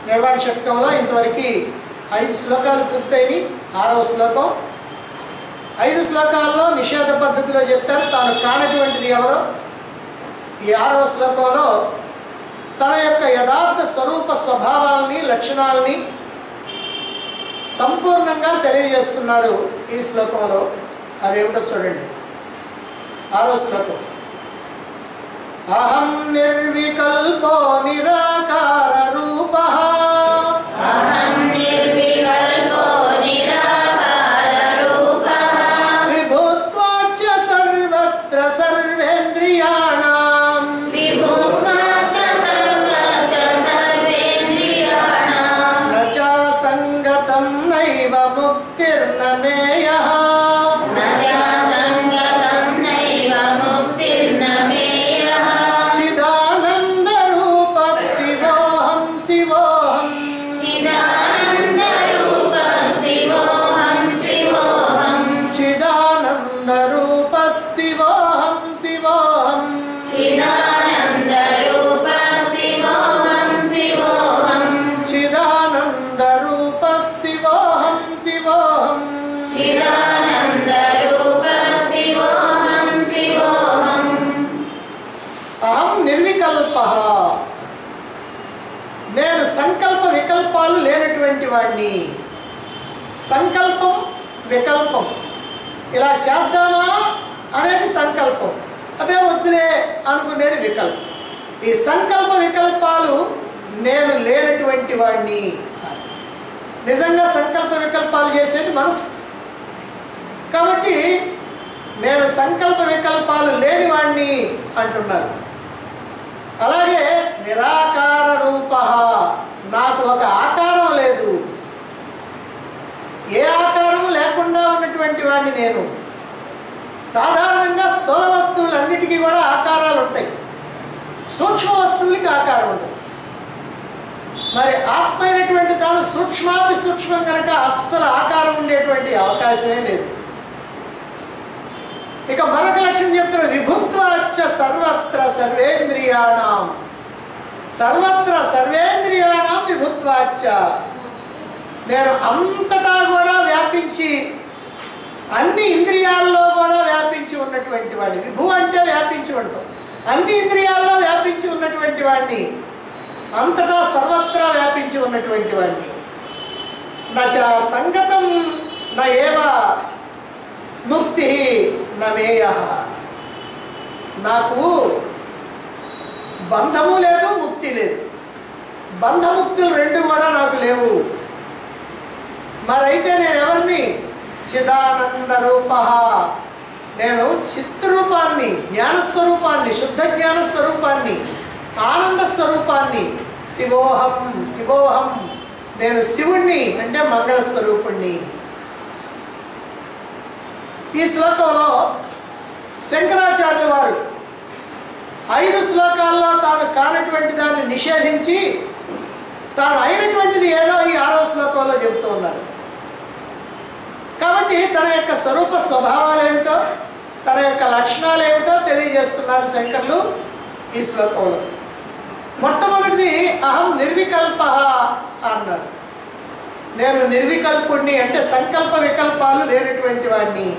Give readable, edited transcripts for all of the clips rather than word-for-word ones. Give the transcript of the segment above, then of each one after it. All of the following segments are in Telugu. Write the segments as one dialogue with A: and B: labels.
A: నిర్వాణ షట్కంలో ఇంతవరకు 5 శ్లోకాలు పూర్తయినాయి. 6వ శ్లోకం. 5 శ్లోకాల్లో నిషేధ పద్ధతిలో చెప్పారు తాను కానటువంటిది ఎవరో. ఈ 6వ శ్లోకంలో తన యొక్క యథార్థ స్వరూప స్వభావాలని లక్షణాలని సంపూర్ణంగా తెలియజేస్తున్నారు ఈ శ్లోకంలో. అదేమిటో చూడండి. 6వ శ్లోకం. అహం నిర్వికల్పో నిరాకార రూపః విభూత్వాచ సర్వత్ర సర్వేంద్రియాణాం నచ సంగతం నైవ ముక్తిర్న మేయః నేను సంకల్ప వికల్పాలు లేనటువంటి వాడిని. సంకల్పం వికల్పం ఇలా చేద్దామా అనేది సంకల్పం, అదే వద్దులే అనుకునేది వికల్పం. ఈ సంకల్ప వికల్పాలు నేను లేనటువంటి వాడిని. నిజంగా సంకల్ప వికల్పాలు చేసేది మనసు కాబట్టి నేను సంకల్ప వికల్పాలు లేని వాడిని అంటున్నారు. అలాగే నిరాకార రూప, నాకు ఒక ఆకారం లేదు, ఏ ఆకారము లేకుండా ఉన్నటువంటి వాడిని నేను. సాధారణంగా స్థూల వస్తువులన్నిటికీ కూడా ఆకారాలు ఉంటాయి, సూక్ష్మ వస్తువులకి ఆకారం ఉంటుంది. మరి ఆత్మ అయినటువంటి తాను సూక్ష్మాతి సూక్ష్మం కనుక అస్సలు ఆకారం ఉండేటువంటి అవకాశమే లేదు. ఇక మరొక లక్షణం చెప్తున్నారు. విభుత్వాచ సర్వత్ర సర్వేంద్రియాణం, సర్వత్ర సర్వేంద్రియాణం విభుత్వాచ, నేను అంతటా కూడా వ్యాపించి అన్ని ఇంద్రియాల్లో కూడా వ్యాపించి ఉన్నటువంటి వాడిని. విభు అంటే వ్యాపించి ఉంటాం, అన్ని ఇంద్రియాల్లో వ్యాపించి ఉన్నటువంటి వాడిని, అంతటా సర్వత్రా వ్యాపించి ఉన్నటువంటి వాడిని. నచ సంగతం న ఏవ ముక్తి నమేయ, నాకు బంధము లేదు ముక్తి లేదు, బంధముక్తులు రెండు కూడా నాకు లేవు. మరైతే నేను ఎవరిని? చిదానంద రూప, నేను చిత్రూపాన్ని, జ్ఞానస్వరూపాన్ని, శుద్ధ జ్ఞానస్వరూపాన్ని, ఆనంద స్వరూపాన్ని. శివోహం శివోహం, నేను శివుణ్ణి అంటే మంగళస్వరూపుణ్ణి. ఈ శ్లోకంలో శంకరాచార్యుల వారు 5 శ్లోకాల్లో తాను కానటువంటి దాన్ని నిషేధించి తాను అయినటువంటిది ఏదో ఈ 6వ శ్లోకంలో చెబుతూ ఉన్నారు. కాబట్టి తన యొక్క స్వరూప స్వభావాలు ఏమిటో, తన యొక్క లక్షణాలు ఏమిటో తెలియజేస్తున్నారు శంకర్లు ఈ శ్లోకంలో. మొట్టమొదటిది అహం నిర్వికల్ప అన్నారు. నేను నిర్వికల్పుణ్ణి అంటే సంకల్ప వికల్పాలు లేనటువంటి వాడిని.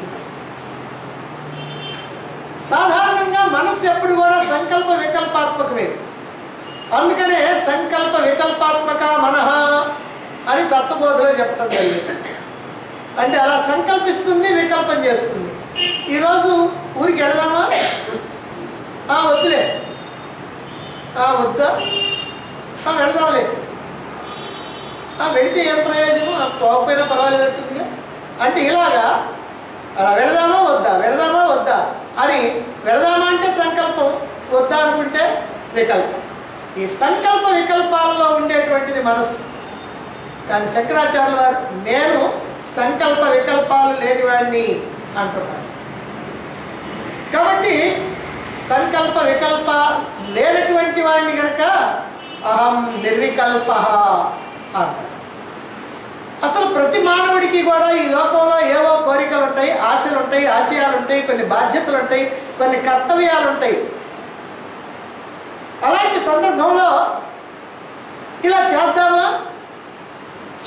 A: సాధారణంగా మనస్సు ఎప్పుడు కూడా సంకల్ప వికల్పాత్మకమే. అందుకనే సంకల్ప వికల్పాత్మక మనః అని తత్వబోధలో చెప్పడం జరిగింది. అంటే అలా సంకల్పిస్తుంది, వికల్పం చేస్తుంది. ఈరోజు ఊరికి వెళదామా? వద్దులే. వద్దా? వెళదాంలే. వెళితే ఏం ప్రయోజనం? పోకపోయినా పర్వాలేదంటుందిగా. అంటే ఇలాగా అలా వెళదామా వద్దా, వెళదామా వద్దా అని, వెళదామా అంటే సంకల్పం, వద్దా అనుకుంటే వికల్పం. ఈ సంకల్ప వికల్పాలలో ఉండేటువంటిది మనస్సు. కానీ శంకరాచార్యుల వారు నేను సంకల్ప వికల్పాలు లేనివాడిని అంటున్నారు. కాబట్టి సంకల్ప వికల్ప లేనటువంటి వాడిని కనుక అహం నిర్వికల్ప అంటారు. అసలు ప్రతి మానవుడికి కూడా ఈ లోకంలో ఏవో కోరికలు ఉంటాయి, ఆశలు ఉంటాయి, ఆశయాలు ఉంటాయి, కొన్ని బాధ్యతలు ఉంటాయి, కొన్ని కర్తవ్యాలు ఉంటాయి. అలాంటి సందర్భంలో ఇలా చేద్దామా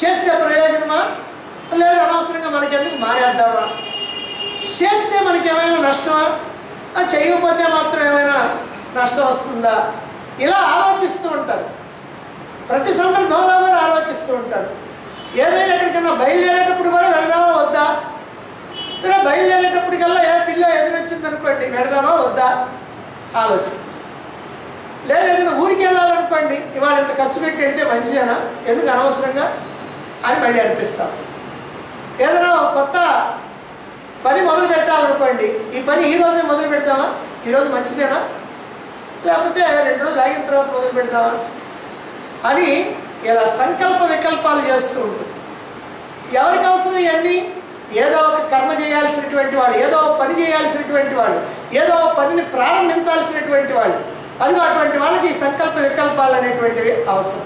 A: చేస్తే ప్రయోజనమా, లేదా అనవసరంగా మనకెందుకు మానేద్దామా, చేస్తే మనకేమైనా నష్టమా, చేయకపోతే మాత్రం ఏమైనా నష్టం వస్తుందా, ఇలా ఆలోచిస్తూ ఉంటారు. ప్రతి సందర్భంలో కూడా ఆలోచిస్తూ ఉంటారు. ఏదైనా ఎక్కడికన్నా బయలుదేరేటప్పుడు కూడా వెళదామా వద్దా, సరే బయలుదేరేటప్పటికల్లా ఏ పిల్ల ఎదురొచ్చింది అనుకోండి, వెళదామా వద్దా ఆలోచన. లేదా ఏదైనా ఊరికి వెళ్ళాలనుకోండి, ఇవాళ ఇంత ఖర్చు పెట్టి వెళ్తే మంచిదేనా, ఎందుకు అనవసరంగా అని మళ్ళీ అనిపిస్తాం. ఏదైనా కొత్త పని మొదలు పెట్టాలనుకోండి, ఈ పని ఈరోజే మొదలు పెడతామా, ఈరోజు మంచిదేనా, లేకపోతే 2 రోజులు ఆగిన తర్వాత మొదలు పెడతామా అని ఇలా సంకల్ప వికల్పాలు చేస్తూ ఉంటుంది. ఎవరికి అవసరం ఇవన్నీ? ఏదో ఒక కర్మ చేయాల్సినటువంటి వాళ్ళు, ఏదో ఒక పని చేయాల్సినటువంటి వాళ్ళు, ఏదో ఒక పనిని ప్రారంభించాల్సినటువంటి వాళ్ళు, అది అటువంటి వాళ్ళకి ఈ సంకల్ప వికల్పాలు అనేటువంటివి అవసరం.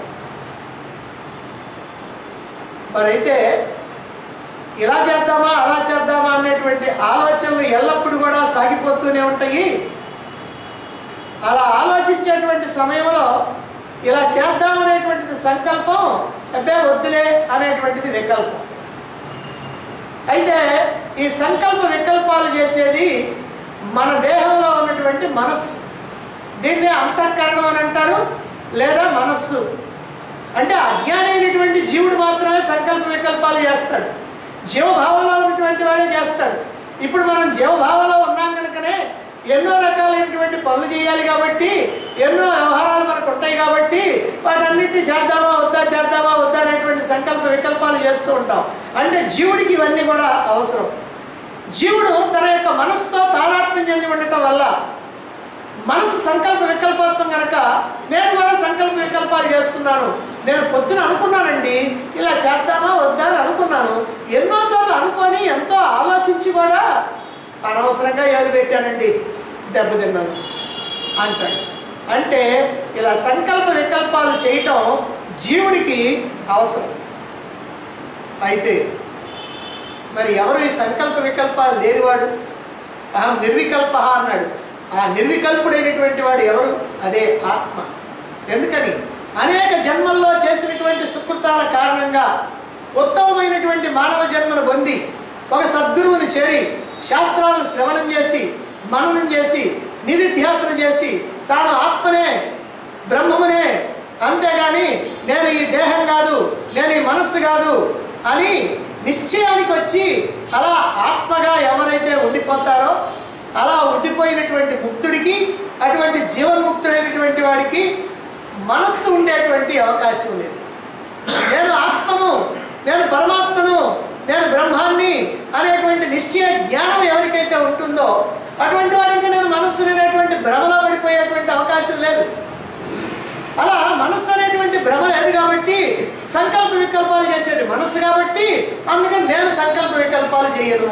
A: మరైతే ఇలా చేద్దామా అలా చేద్దామా అనేటువంటి ఆలోచనలు ఎల్లప్పుడూ కూడా సాగిపోతూనే ఉంటాయి. అలా ఆలోచించేటువంటి సమయంలో ఇలా చేద్దామనేటువంటిది సంకల్పం, అబ్బే వద్దులే అనేటువంటిది వికల్పం. అయితే ఈ సంకల్ప వికల్పాలు చేసేది మన దేహంలో ఉన్నటువంటి మనస్సు. దీన్నే అంతఃకరణం అని అంటారు, లేదా మనస్సు. అంటే అజ్ఞాని అయినటువంటి జీవుడు మాత్రమే సంకల్ప వికల్పాలు చేస్తాడు, జీవభావంలో ఉన్నటువంటి వాడే చేస్తాడు. ఇప్పుడు మనం జీవభావంలో ఉన్నాం కనుకనే ఎన్నో రకాలైనటువంటి పనులు చేయాలి కాబట్టి, ఎన్నో వ్యవహారాలు మనకు ఉంటాయి కాబట్టి వాటన్నింటినీ చేద్దామా వద్దా అనేటువంటి సంకల్ప వికల్పాలు చేస్తూ ఉంటాం. అంటే జీవుడికి ఇవన్నీ కూడా అవసరం. జీవుడు తన యొక్క మనసుతో తాదాత్మ్యం చెంది ఉండటం వల్ల మనసు సంకల్ప వికల్పాత్మం కనుక నేను కూడా సంకల్ప వికల్పాలు చేస్తున్నాను. నేను పొద్దున అనుకున్నానండి ఇలా చేద్దామా వద్దా అని అనుకున్నాను, ఎన్నోసార్లు అనుకొని ఎంతో ఆలోచించి కూడా అనవసరంగా ఏలు పెట్టానండి, దెబ్బతిన్నాను అంటాడు. అంటే ఇలా సంకల్ప వికల్పాలు చేయటం జీవుడికి అవసరం. అయితే మరి ఎవరు ఈ సంకల్ప వికల్పాలు లేనివాడు? అహం నిర్వికల్ప అన్నాడు. ఆ నిర్వికల్పుడైనటువంటి వాడు ఎవరు? అదే ఆత్మ. ఎందుకని? అనేక జన్మల్లో చేసినటువంటి సుకృతాల కారణంగా ఉత్తమమైనటువంటి మానవ జన్మను పొంది ఒక సద్గురువుని చేరి శాస్త్రాలను శ్రవణం చేసి మననం చేసి నిధిధ్యాసన చేసి తాను ఆత్మనే బ్రహ్మమునే, అంతేగాని నేను ఈ దేహం కాదు, నేను ఈ మనస్సు కాదు అని నిశ్చయానికి వచ్చి అలా ఆత్మగా ఎవరైతే ఉండిపోతారో అలా ఉండిపోయినటువంటి ముక్తుడికి, అటువంటి జీవన్ముక్తుడైనటువంటి వాడికి మనస్సు ఉండేటువంటి అవకాశం లేదు. నేను ఆత్మను, నేను పరమాత్మను, నేను బ్రహ్మాన్ని అనేటువంటి నిశ్చయ జ్ఞానం ఎవరికైతే ఉంటుందో అటువంటి వాడు ఇంకా నేను మనస్సు అనేటువంటి భ్రమలో పడిపోయేటువంటి అవకాశం లేదు. అలా మనస్సు అనేటువంటి భ్రమ లేదు కాబట్టి సంకల్ప వికల్పాలు చేసేది మనస్సు కాబట్టి అందుకని నేను సంకల్ప వికల్పాలు చేయను.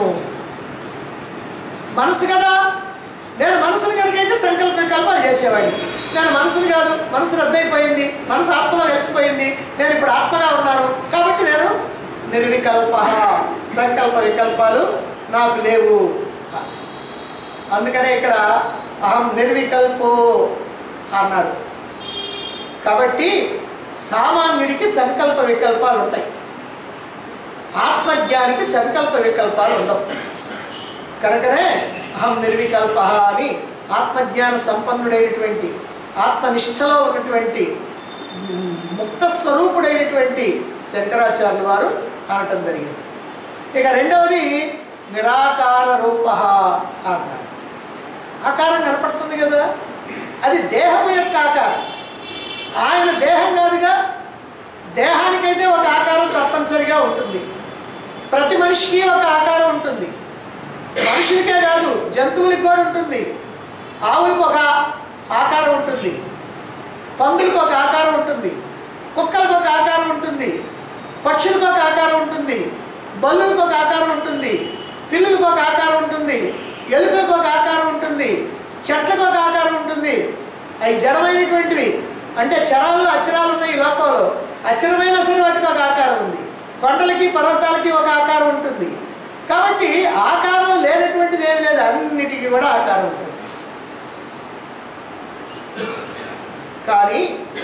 A: మనసు కదా, నేను మనసుని కనుకైతే సంకల్ప వికల్పాలు చేసేవాడిని. నేను మనసుని కాదు, మనసు రద్దయిపోయింది, మనసు ఆత్మలో కలిసిపోయింది, నేను ఇప్పుడు ఆత్మగా ఉన్నాను కాబట్టి నేను నిర్వికల్ప, సంకల్ప వికల్పాలు నాకు లేవు. అందుకనే ఇక్కడ అహం నిర్వికల్పో అన్నారు. కాబట్టి సామాన్యుడికి సంకల్ప వికల్పాలు ఉంటాయి, ఆత్మజ్ఞానికి సంకల్ప వికల్పాలు ఉండవు. కనుకనే అహం నిర్వికల్ప అని ఆత్మజ్ఞాన సంపన్నుడైనటువంటి, ఆత్మనిష్టలో ఉన్నటువంటి ముక్త స్వరూపుడైనటువంటి శంకరాచార్యుల వారు అనటం జరిగింది. ఇక రెండవది నిరాకార రూప అన్నారు. ఆకారం కనపడుతుంది కదా, అది దేహం యొక్క ఆకారం. ఆయన దేహం కాదుగా, దేహానికైతే ఒక ఆకారం తప్పనిసరిగా ఉంటుంది. ప్రతి మనిషికి ఒక ఆకారం ఉంటుంది. మనుషులకే కాదు, జంతువులకు కూడా ఉంటుంది. ఆవులకు ఒక ఆకారం ఉంటుంది, పందులకు ఒక ఆకారం ఉంటుంది, కుక్కలకు ఒక ఆకారం ఉంటుంది, పక్షులకు ఒక ఆకారం ఉంటుంది, బల్లులకు ఒక ఆకారం ఉంటుంది, పిల్లులకు ఒక ఆకారం ఉంటుంది, ఎలుకలకు ఒక ఆకారం ఉంటుంది, చెట్లకు ఒక ఆకారం ఉంటుంది. అవి జడమైనటువంటివి, అంటే చరాలు అచరాలు ఉన్నాయి ఈ లోకంలో. అచరమైన సరే వాటికి ఒక ఆకారం ఉంది. కొండలకి పర్వతాలకి ఒక ఆకారం ఉంటుంది. కాబట్టి ఆకారం లేనటువంటిది ఏమి లేదు, అన్నిటికీ కూడా ఆకారం ఉంటుంది. కానీ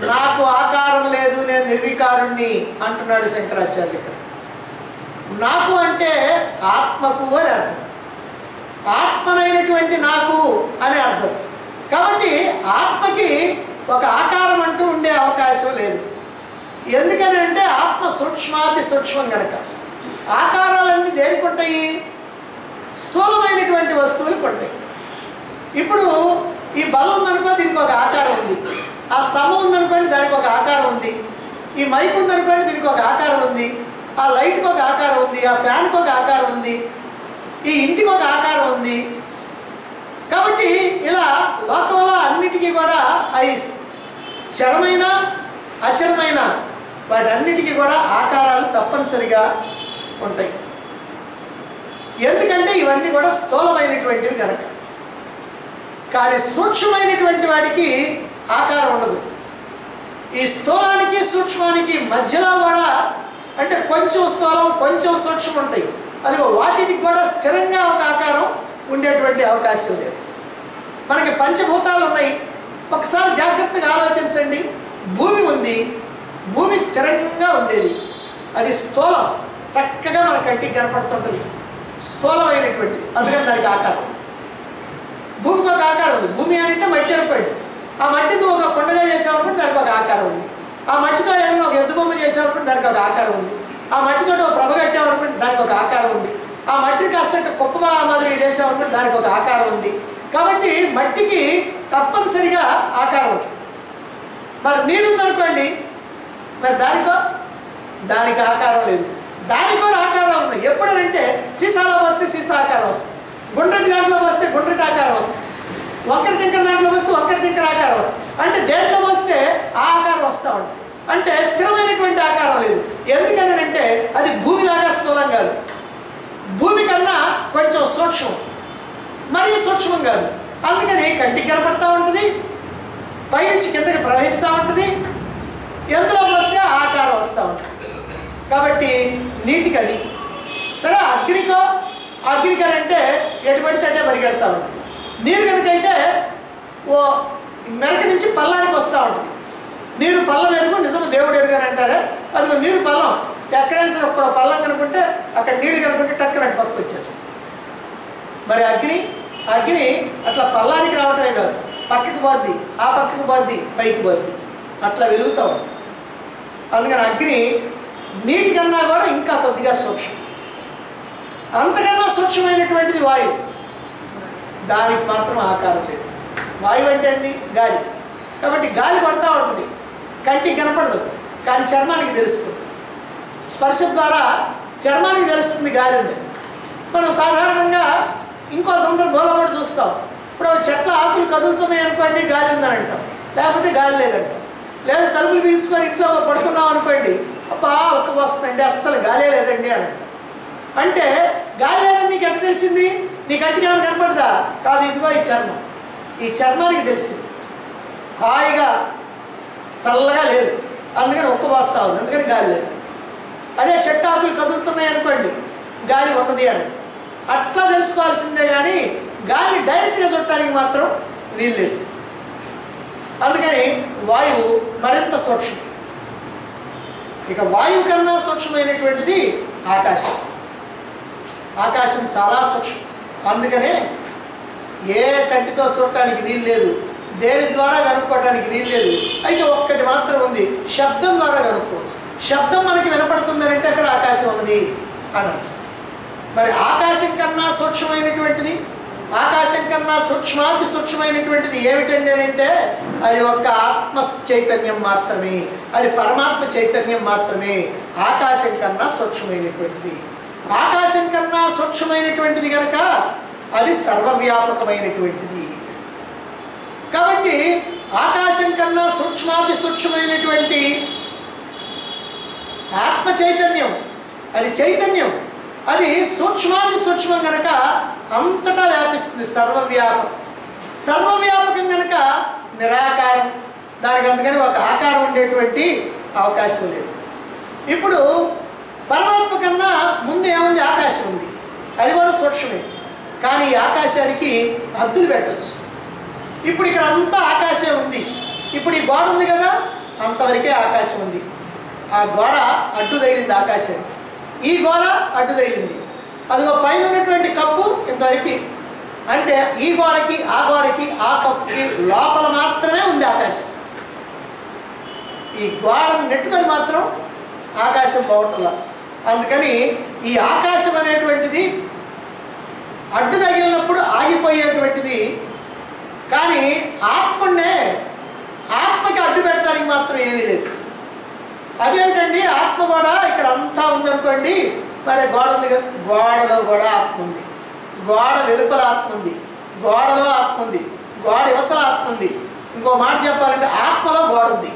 A: నాకు ఆకారం లేదు, నేను నిర్వికారుణ్ణి అంటున్నాడు శంకరాచార్యులు. ఇక్కడ నాకు అంటే ఆత్మకు అని అర్థం, ఆత్మనైనటువంటి నాకు అని అర్థం. కాబట్టి ఆత్మకి ఒక ఆకారం అంటూ ఉండే అవకాశం లేదు. ఎందుకని అంటే ఆత్మ సూక్ష్మాతి సూక్ష్మం కనుక. ఆకారాలన్నీ దేనికి ఉంటాయి? స్థూలమైనటువంటి వస్తువులకు ఉంటాయి. ఇప్పుడు ఈ బల్లం ఉందనుకో, దీనికి ఒక ఆకారం ఉంది. ఆ స్తంభం ఉందనుకోండి, దానికి ఒక ఆకారం ఉంది. ఈ మైక్ ఉందనుకోండి, దీనికి ఒక ఆకారం ఉంది. ఆ లైట్కి ఒక ఆకారం ఉంది. ఆ ఫ్యాన్కి ఒక ఆకారం ఉంది. ఈ ఇంటికి ఒక ఆకారం ఉంది. కాబట్టి ఇలా లోకంలో అన్నిటికీ కూడా అవి చరమైన అచరమైన వాటన్నిటికీ కూడా ఆకారాలు తప్పనిసరిగా ఉంటాయి. ఎందుకంటే ఇవన్నీ కూడా స్థూలమైనటువంటివి కనుక. కానీ సూక్ష్మమైనటువంటి వాడికి ఆకారం ఉండదు. ఈ స్థూలానికి సూక్ష్మానికి మధ్యలో కూడా అంటే కొంచెం స్థూలం కొంచెం సూక్ష్మం ఉంటాయి. అది వాటికి కూడా స్థిరంగా ఒక ఆకారం ఉండేటువంటి అవకాశం లేదు. మనకి పంచభూతాలు ఉన్నాయి. ఒకసారి జాగ్రత్తగా ఆలోచించండి. భూమి ఉంది, భూమి స్థిరంగా ఉండేది. అది స్థూలం, చక్కగా మన కంటికి కనపడుతుంటుంది, స్థూలమైనటువంటిది. అందుకని దానికి ఆకారం. భూమికి ఒక ఆకారం ఉంది. భూమి అంటే మట్టి అనుకోండి. ఆ మట్టిని ఒక కొండగా చేసామనుకుంటే దానికి ఒక ఆకారం ఉంది. ఆ మట్టితో ఏదైనా ఒక ఎద్దు బొమ్మ చేసామనుకుంటే దానికి ఒక ఆకారం ఉంది. ఆ మట్టితో ఒక ప్రభ కట్టామనుకుంటే దానికి ఒక ఆకారం ఉంది. ఆ మట్టిని కాస్త కుప్ప మాదిరిగా చేసామనుకుంటే దానికి ఒక ఆకారం ఉంది. కాబట్టి మట్టికి తప్పనిసరిగా ఆకారం ఉంటుంది. మరి నీరు ఉందనుకోండి, మరి దానికి ఆకారం లేదు. దానికి కూడా ఆకారం ఉంది. ఎప్పుడంటే సీసాలో వస్తే సీసా ఆకారం వస్తుంది, గుండ్రటి దాంట్లో వస్తే గుండ్రటి ఆకారం వస్తుంది, వంకర టింకర దాంట్లో వస్తే వంకర టింకర ఆకారం వస్తుంది. అంటే దేంట్లో వస్తే ఆ ఆకారం వస్తూ ఉంటుంది. అంటే స్థిరమైనటువంటి ఆకారం లేదు. ఎందుకని అంటే అది భూమిలాగా స్థూలం కాదు, భూమి కన్నా కొంచెం సూక్ష్మం, మరీ సూక్ష్మం కాదు. అందుకని కంటికి కనపడుతూ ఉంటుంది, పైనుంచి కిందకి ప్రవహిస్తూ ఉంటుంది, ఎందులో వస్తే ఆకారం వస్తూ ఉంటుంది. కాబట్టి నీటికి అది సరే. అగ్నికంటే ఎటు పడితే అంటే పరిగెడతా ఉంటుంది. నీరు కనుకైతే ఓ మెరక నుంచి పల్లానికి వస్తూ ఉంటుంది. నీరు పల్లం ఎరుగు, నిజము దేవుడు ఎరుగు అని అంటారే, అదిగో నీరు పల్లం. ఎక్కడైనా సరే ఒక్క పల్లం కనుకుంటే అక్కడ నీళ్ళు కనుకుంటే టక్కన పక్కకు వచ్చేస్తుంది. మరి అగ్ని అట్లా పల్లానికి రావటమే కాదు, పక్కకు పోద్ది, ఆ పక్కకు పోద్ది, పైకి పోద్ది, అట్లా వెలుగుతూ ఉంటుంది. అందుకని అగ్ని నీటి కన్నా కూడా ఇంకా కొద్దిగా సూక్ష్మం. అంతకన్నా సూక్ష్మమైనటువంటిది వాయువు. దానికి మాత్రం ఆకారం లేదు. వాయువు అంటే ఏంది? గాలి. కాబట్టి గాలి పడుతూ ఉంటుంది, కంటికి కనపడదు, కానీ చర్మానికి తెలుస్తుంది. స్పర్శ ద్వారా చర్మానికి తెలుస్తుంది గాలి ఉంది. మనం సాధారణంగా ఇంకో సందర్భంలో కూడా చూస్తాం. ఇప్పుడు చెట్ల ఆకులు కదులుతున్నాయి అనుకోండి, గాలి ఉందని అంటాం, లేకపోతే గాలి లేదంటాం. లేదా తలుపులు బిగించుకొని ఇంట్లో పడుకున్నాం అనుకోండి, అబ్బా ఒక్క వస్తుందండి, అస్సలు గాలే లేదండి అని అంటాం. అంటే గాలి లేదని నీకు ఎట్లా తెలిసింది? నీ కంటికి ఏమైనా కనపడదా? కాదు, ఇదిగో ఈ చర్మం, ఈ చర్మానికి తెలిసింది. హాయిగా చల్లగా లేదు, అందుకని ఒక్క పోస్తా ఉంది, అందుకని గాలి లేదు. అదే చెట్టు ఆకులు కదులుతున్నాయి అనుకోండి, గాలి ఉన్నది అని అట్లా తెలుసుకోవాల్సిందే. కానీ గాలి డైరెక్ట్గా చుట్టానికి మాత్రం వీల్లేదు. అందుకని వాయువు మరింత సూక్ష్మం. ఇక వాయువు కన్నా సూక్ష్మమైనటువంటిది ఆకాశం. ఆకాశం చాలా సూక్ష్మం. అందుకనే ఏ కంటితో చూడటానికి వీలు లేదు, దేని ద్వారా కనుక్కోవడానికి వీలు లేదు. అయితే ఒక్కటి మాత్రం ఉంది, శబ్దం ద్వారా కనుక్కోవచ్చు. శబ్దం మనకి వినపడుతుందని అంటే అక్కడ ఆకాశం ఉన్నది అని. మరి ఆకాశం కన్నా సూక్ష్మమైనటువంటిది, ఆకాశం కన్నా సూక్ష్మాతి సూక్ష్మమైనటువంటిది ఏమిటండి అంటే అది ఒక్క ఆత్మ చైతన్యం మాత్రమే, అది పరమాత్మ చైతన్యం మాత్రమే. ఆకాశం కన్నా సూక్ష్మమైనటువంటిది. ఆకాశం కన్నా సూక్ష్మమైనటువంటిది కనుక అది సర్వవ్యాపకమైనటువంటిది. కాబట్టి ఆకాశం కన్నా సూక్ష్మాతి సూక్ష్మమైనటువంటి ఆత్మ చైతన్యం, అది చైతన్యం, అది సూక్ష్మాతి సూక్ష్మం కనుక అంతటా వ్యాపిస్తుంది. సర్వవ్యాపకం కనుక నిరాకారం, దానికి అందుకని ఒక ఆకారం ఉండేటువంటి అవకాశం లేదు. ఇప్పుడు పరమాత్మ కన్నా ముందు ఏముంది? ఆకాశం ఉంది, అది కూడా సూక్ష్మే. కానీ ఈ ఆకాశానికి హద్దులు పెట్టచ్చు. ఇప్పుడు ఇక్కడ అంతా ఆకాశం ఉంది. ఇప్పుడు ఈ గోడ ఉంది కదా, అంతవరకే ఆకాశం ఉంది. ఆ గోడ అడ్డు తగిలింది ఆకాశం, ఈ గోడ అడ్డు తగిలింది. అదిగో పైన ఉన్నటువంటి కప్పు ఇంతవరకు, అంటే ఈ గోడకి ఆ గోడకి ఆ కప్పుకి లోపల మాత్రమే ఉంది ఆకాశం. ఈ గోడను నెట్టుకొని మాత్రం ఆకాశం పోవటంలా. అందుకని ఈ ఆకాశం అనేటువంటిది అడ్డు తగిలినప్పుడు ఆగిపోయేటువంటిది. కానీ ఆత్మనే, ఆత్మకి అడ్డు పెడతానికి మాత్రం ఏమీ లేదు. అదేంటండి ఆత్మ కూడా ఇక్కడ అంతా ఉందనుకోండి, మరి గోడ ఉంది కదా, గోడలో కూడా ఆత్మ ఉంది, గోడ వెలుపల ఆత్మ ఉంది, గోడలో ఆత్మ ఉంది, గోడ యువతల ఆత్మ ఉంది. ఇంకో మాట చెప్పాలంటే ఆత్మలో గోడ ఉంది.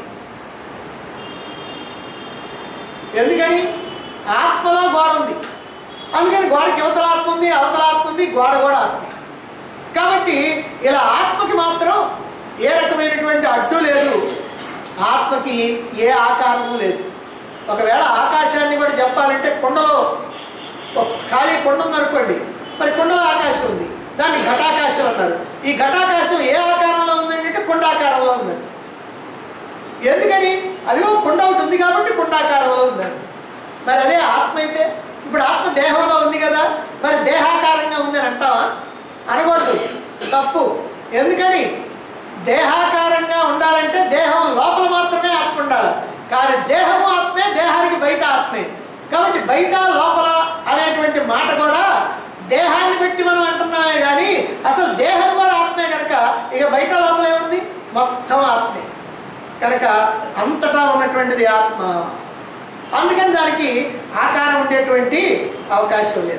A: ఎందుకని? ఆత్మలో గోడ ఉంది, అందుకని గోడకి యువతల ఆత్మ ఉంది, అవతల ఆత్మ ఉంది, గోడ కూడా ఆత్మ. కాబట్టి ఇలా ఆత్మకి మాత్రం ఏ రకమైనటువంటి అడ్డు లేదు, ఆత్మకి ఏ ఆకారము లేదు. ఒకవేళ ఆకాశాన్ని కూడా చెప్పాలంటే కుండలో ఒక ఖాళీ కుండ ఉందనుకోండి, మరి కుండలో ఆకాశం ఉంది, దాన్ని ఘటాకాశం అన్నారు. ఈ ఘటాకాశం ఏ ఆకారంలో ఉందంటే కుండాకారంలో ఉందండి. ఎందుకని? అదిగో కుండ ఒకటి ఉంది కాబట్టి కుండాకారంలో ఉందండి. మరి అదే ఆత్మ అయితే, ఇప్పుడు ఆత్మ దేహంలో ఉంది కదా, మరి దేహాకారంగా ఉందని అంటావా? అనకూడదు, తప్పు. ఎందుకని? దేహాకారంగా ఉండాలంటే దేహం లోపల మాత్రమే ఆత్మ ఉండాలి. కానీ దేహము ఆత్మే, దేహానికి బయట ఆత్మే. కాబట్టి బయట లోపల అనేటువంటి మాట కూడా దేహాన్ని బట్టి మనం అంటున్నామే కానీ అసలు దేహం కూడా ఆత్మే కనుక ఇక బయట లోపలే ఉంది, మొత్తం ఆత్మే కనుక అంతటా ఉన్నటువంటిది ఆత్మ. అందుకని దానికి ఆకారం ఉండేటువంటి అవకాశం లేదు.